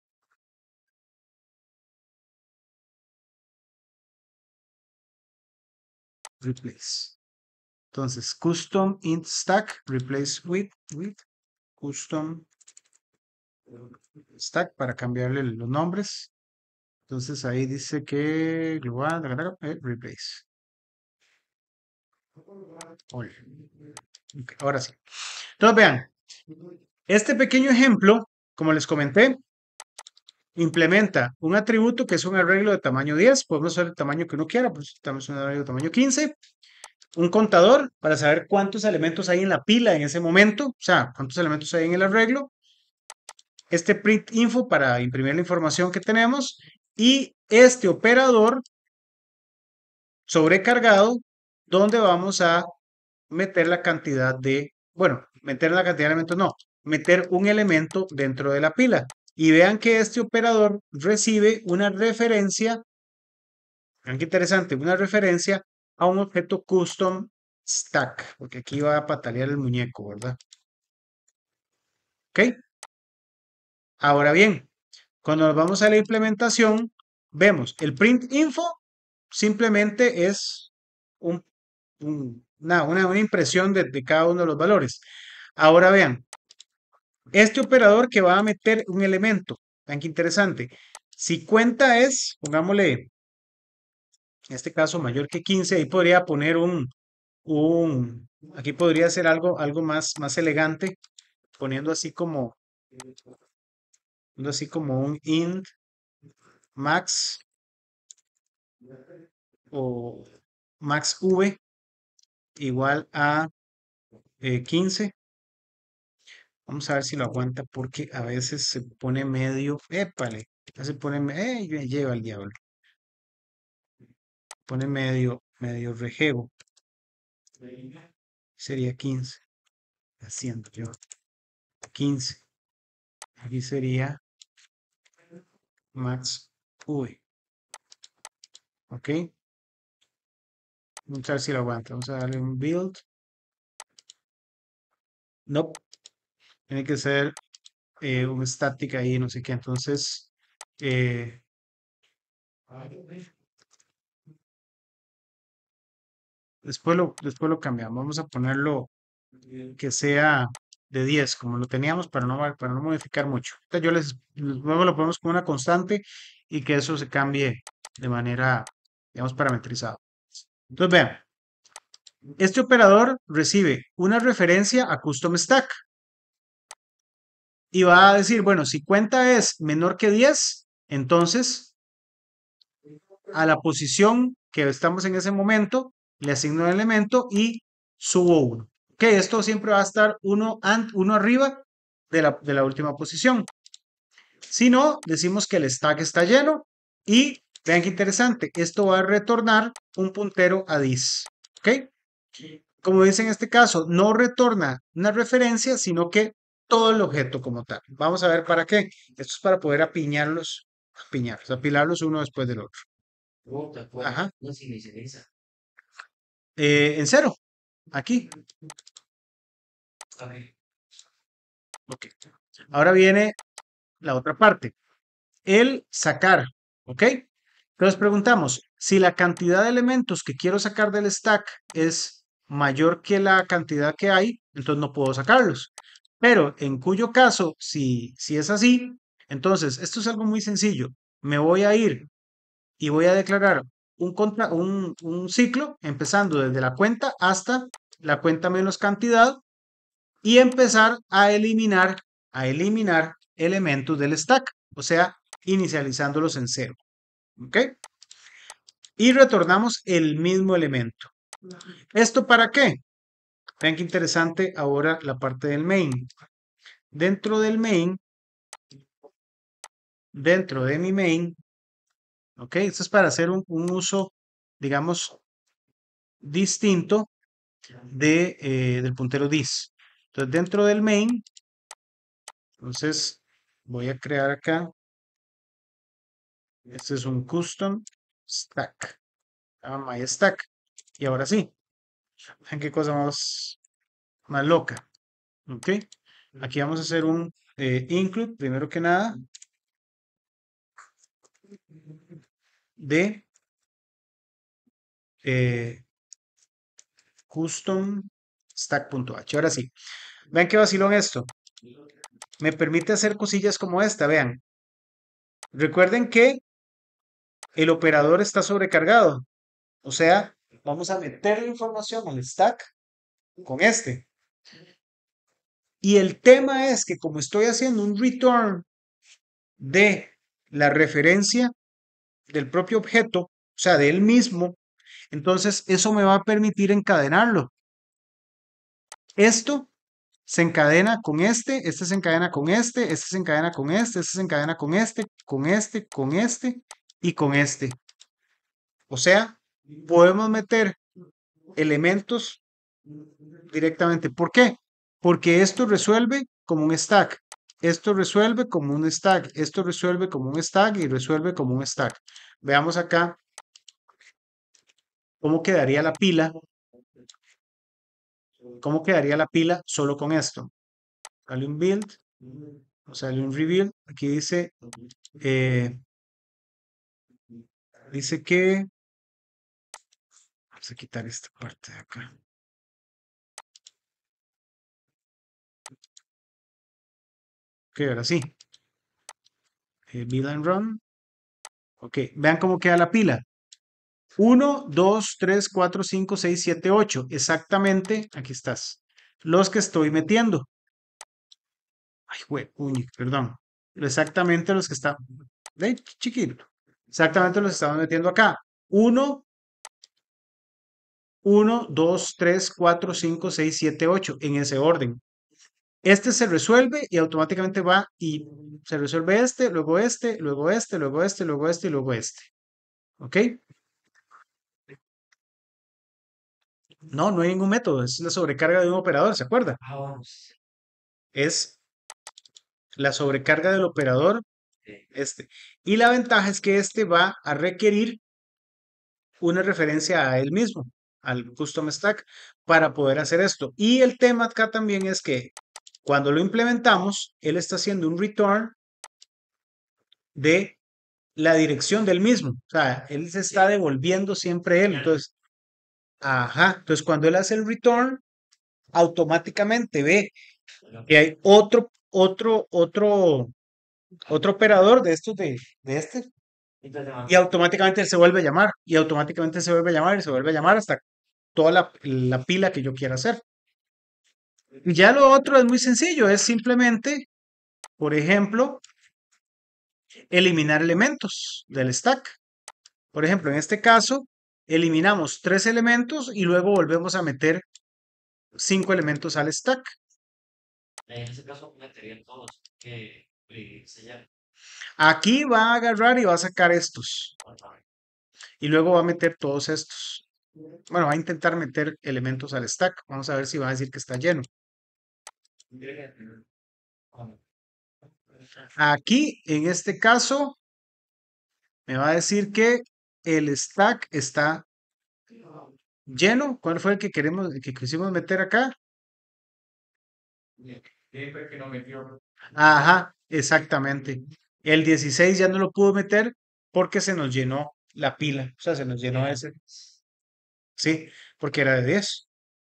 Replace. Entonces, custom int stack replace with, with custom stack para cambiarle los nombres. Entonces ahí dice que global, eh, replace. All. Ok, ahora sí. Entonces vean, este pequeño ejemplo, como les comenté, implementa un atributo que es un arreglo de tamaño diez. Podemos hacer el tamaño que uno quiera, pues estamos en un arreglo de tamaño quince. Un contador para saber cuántos elementos hay en la pila en ese momento, o sea, cuántos elementos hay en el arreglo. Este print info para imprimir la información que tenemos y este operador sobrecargado donde vamos a meter la cantidad de, bueno, meter la cantidad de elementos, no, meter un elemento dentro de la pila. Y vean que este operador recibe una referencia, vean qué interesante, una referencia a un objeto custom stack, porque aquí va a patalear el muñeco, ¿verdad? ¿Ok? Ahora bien, cuando nos vamos a la implementación, vemos el print info simplemente es un, un- una, una- una impresión de, de cada uno de los valores. Ahora vean, este operador que va a meter un elemento, vean qué interesante. Si cuenta es, pongámosle, en este caso mayor que quince, ahí podría poner un, un, aquí podría ser algo, algo más, más elegante, poniendo así como, poniendo así como un int max o max v igual a eh, quince. Vamos a ver si lo aguanta porque a veces se pone medio, épale, ya se pone, me- eh, me lleva el diablo, pone medio, medio rejego, sería quince, haciendo yo, quince, aquí sería max v, ok, vamos a ver si lo aguanta, vamos a darle un build, no, tiene que ser eh, un static ahí, no sé qué, entonces, eh, después lo, después lo cambiamos, vamos a ponerlo que sea de diez como lo teníamos, para no, para no modificar mucho. Entonces yo les, luego lo ponemos como una constante y que eso se cambie de manera, digamos, parametrizada. Entonces vean, este operador recibe una referencia a custom stack y va a decir, bueno, si cuenta es menor que diez, entonces a la posición que estamos en ese momento le asigno un elemento y subo uno. Ok, esto siempre va a estar uno, uno arriba de la, de la última posición. Si no, decimos que el stack está lleno y vean qué interesante, esto va a retornar un puntero a dis. ¿Ok? Como dice en este caso, no retorna una referencia, sino que todo el objeto como tal. Vamos a ver para qué. Esto es para poder apiñarlos, apiñarlos, apilarlos uno después del otro. Pregunta, ¿cuál Ajá. no se inicializa? Eh, en cero, aquí. Ok. Ok. Ahora viene la otra parte, el sacar. ¿Ok? Entonces preguntamos, si la cantidad de elementos que quiero sacar del stack es mayor que la cantidad que hay, entonces no puedo sacarlos. Pero en cuyo caso, si, si es así, entonces esto es algo muy sencillo. Me voy a ir y voy a declarar un, contra, un, un ciclo, empezando desde la cuenta hasta la cuenta menos cantidad y empezar a eliminar, a eliminar elementos del stack, o sea, inicializándolos en cero. ¿Ok? Y retornamos el mismo elemento. ¿Esto para qué? Vean qué interesante ahora la parte del main. Dentro del main, dentro de mi main, ¿ok? Esto es para hacer un, un uso, digamos, distinto de, eh, del puntero dis. Entonces, dentro del main, entonces voy a crear acá, este es un custom stack, my stack. Y ahora sí, vean qué cosa más, más loca, ¿ok? Aquí vamos a hacer un eh, include, primero que nada, de eh, custom stack.h. Ahora sí, vean qué vacilón esto. Me permite hacer cosillas como esta, vean. Recuerden que el operador está sobrecargado. O sea, vamos a meter la información al stack con este. Y el tema es que como estoy haciendo un return de la referencia del propio objeto, o sea, de él mismo, entonces eso me va a permitir encadenarlo. Esto se encadena con este, este se encadena con este, este se encadena con este, este se encadena con este, con este, con este y con este. O sea, podemos meter elementos directamente. ¿Por qué? Porque esto resuelve como un stack. Esto resuelve como un stack. Esto resuelve como un stack y resuelve como un stack. Veamos acá cómo quedaría la pila. ¿Cómo quedaría la pila solo con esto? Dale un build. Sale un reveal. Aquí dice, eh, dice que, vamos a quitar esta parte de acá. Ok, ahora sí. Eh, Beeline Run. Ok, vean cómo queda la pila. Uno, dos, tres, cuatro, cinco, seis, siete, ocho. Exactamente, aquí estás. Los que estoy metiendo. Ay, güey, uy, perdón. Exactamente los que están. Ve, chiquito. Exactamente los que estamos metiendo acá. Uno, uno, dos, tres, cuatro, cinco, seis, siete, ocho. En ese orden. Este se resuelve y automáticamente va y se resuelve este, luego este, luego este, luego este, luego este y luego este. ¿Ok? No, no hay ningún método. Es la sobrecarga de un operador, ¿se acuerda? Ah, bueno, sí, Es la sobrecarga del operador sí. este. Y la ventaja es que este va a requerir una referencia a él mismo, al custom stack, para poder hacer esto. Y el tema acá también es que cuando lo implementamos, él está haciendo un return de la dirección del mismo. O sea, él se está devolviendo siempre él. Entonces, ajá. Entonces, cuando él hace el return, automáticamente ve que hay otro, otro, otro, otro operador de estos de, de este. Entonces, Y automáticamente él se vuelve a llamar. Y automáticamente se vuelve a llamar y se vuelve a llamar hasta toda la, la pila que yo quiera hacer. Y ya lo otro es muy sencillo. Es simplemente, por ejemplo, eliminar elementos del stack. Por ejemplo, en este caso, eliminamos tres elementos y luego volvemos a meter cinco elementos al stack. en ese caso metería todos que eh, sellar. Aquí va a agarrar y va a sacar estos. Y luego va a meter todos estos. Bueno, va a intentar meter elementos al stack. Vamos a ver si va a decir que está lleno. Aquí, en este caso, me va a decir que el stack está lleno. ¿Cuál fue el que queremos, el que quisimos meter acá? Siempre no metió. Ajá, exactamente. El dieciséis ya no lo pudo meter porque se nos llenó la pila. O sea, se nos llenó ese. Sí, porque era de diez.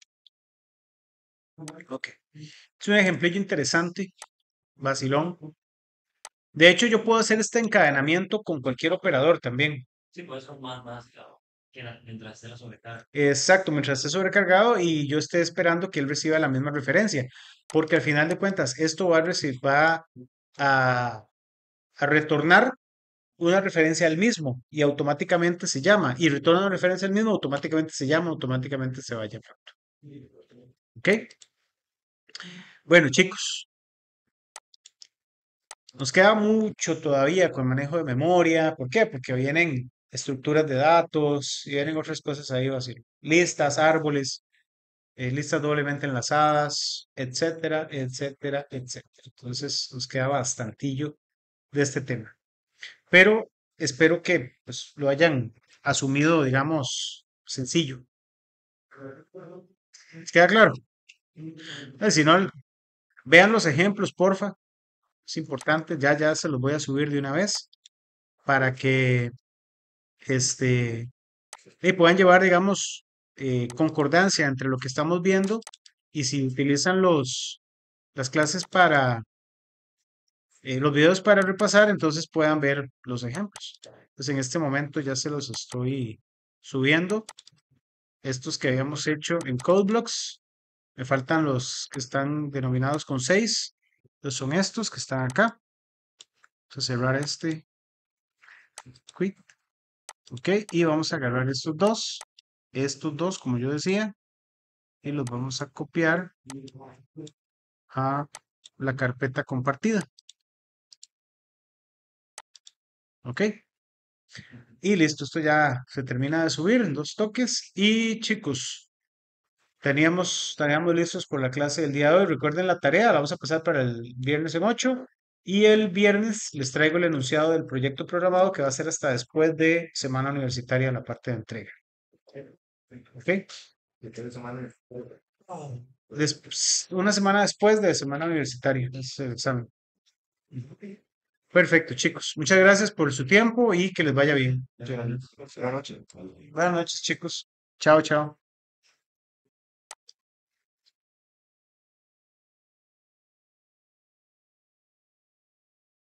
Ok. Es un ejemplillo interesante, vacilón. De hecho, yo puedo hacer este encadenamiento con cualquier operador también. Sí, pues eso más, más, claro, que la- mientras esté la sobrecarga. Exacto, mientras esté sobrecargado y yo esté esperando que él reciba la misma referencia. Porque al final de cuentas, esto va a recibir, va a, a retornar una referencia al mismo y automáticamente se llama. Y retorna una referencia al mismo, automáticamente se llama, automáticamente se va a llamar. ¿Ok? Bueno, chicos, nos queda mucho todavía con el manejo de memoria. ¿Por qué? Porque vienen estructuras de datos y vienen otras cosas ahí, así. Listas, árboles, eh, listas doblemente enlazadas, etcétera, etcétera, etcétera. Entonces nos queda bastantillo de este tema. Pero espero que pues, lo hayan asumido, digamos, sencillo. ¿Queda claro? Eh, si no, vean los ejemplos, porfa. Es importante, ya, ya se los voy a subir de una vez para que este, y puedan llevar, digamos, eh, concordancia entre lo que estamos viendo y si utilizan los, las clases para, eh, los videos para repasar, entonces puedan ver los ejemplos. Entonces en este momento ya se los estoy subiendo. Estos que habíamos hecho en CodeBlocks. Me faltan los que están denominados con seis. Entonces son estos que están acá. Vamos a cerrar este. Quit. Ok. Y vamos a agarrar estos dos. Estos dos, como yo decía. Y los vamos a copiar a la carpeta compartida. Ok. Y listo. Esto ya se termina de subir en dos toques. Y chicos, teníamos, estaríamos listos por la clase del día de hoy. Recuerden la tarea, la vamos a pasar para el viernes en ocho. Y el viernes les traigo el enunciado del proyecto programado que va a ser hasta después de semana universitaria, la parte de entrega. ¿Ok? De tres semanas. Des- una semana después de semana universitaria, es el examen. Perfecto, chicos. Muchas gracias por su tiempo y que les vaya bien. Buenas noches. Buenas noches, chicos. Chao, chao.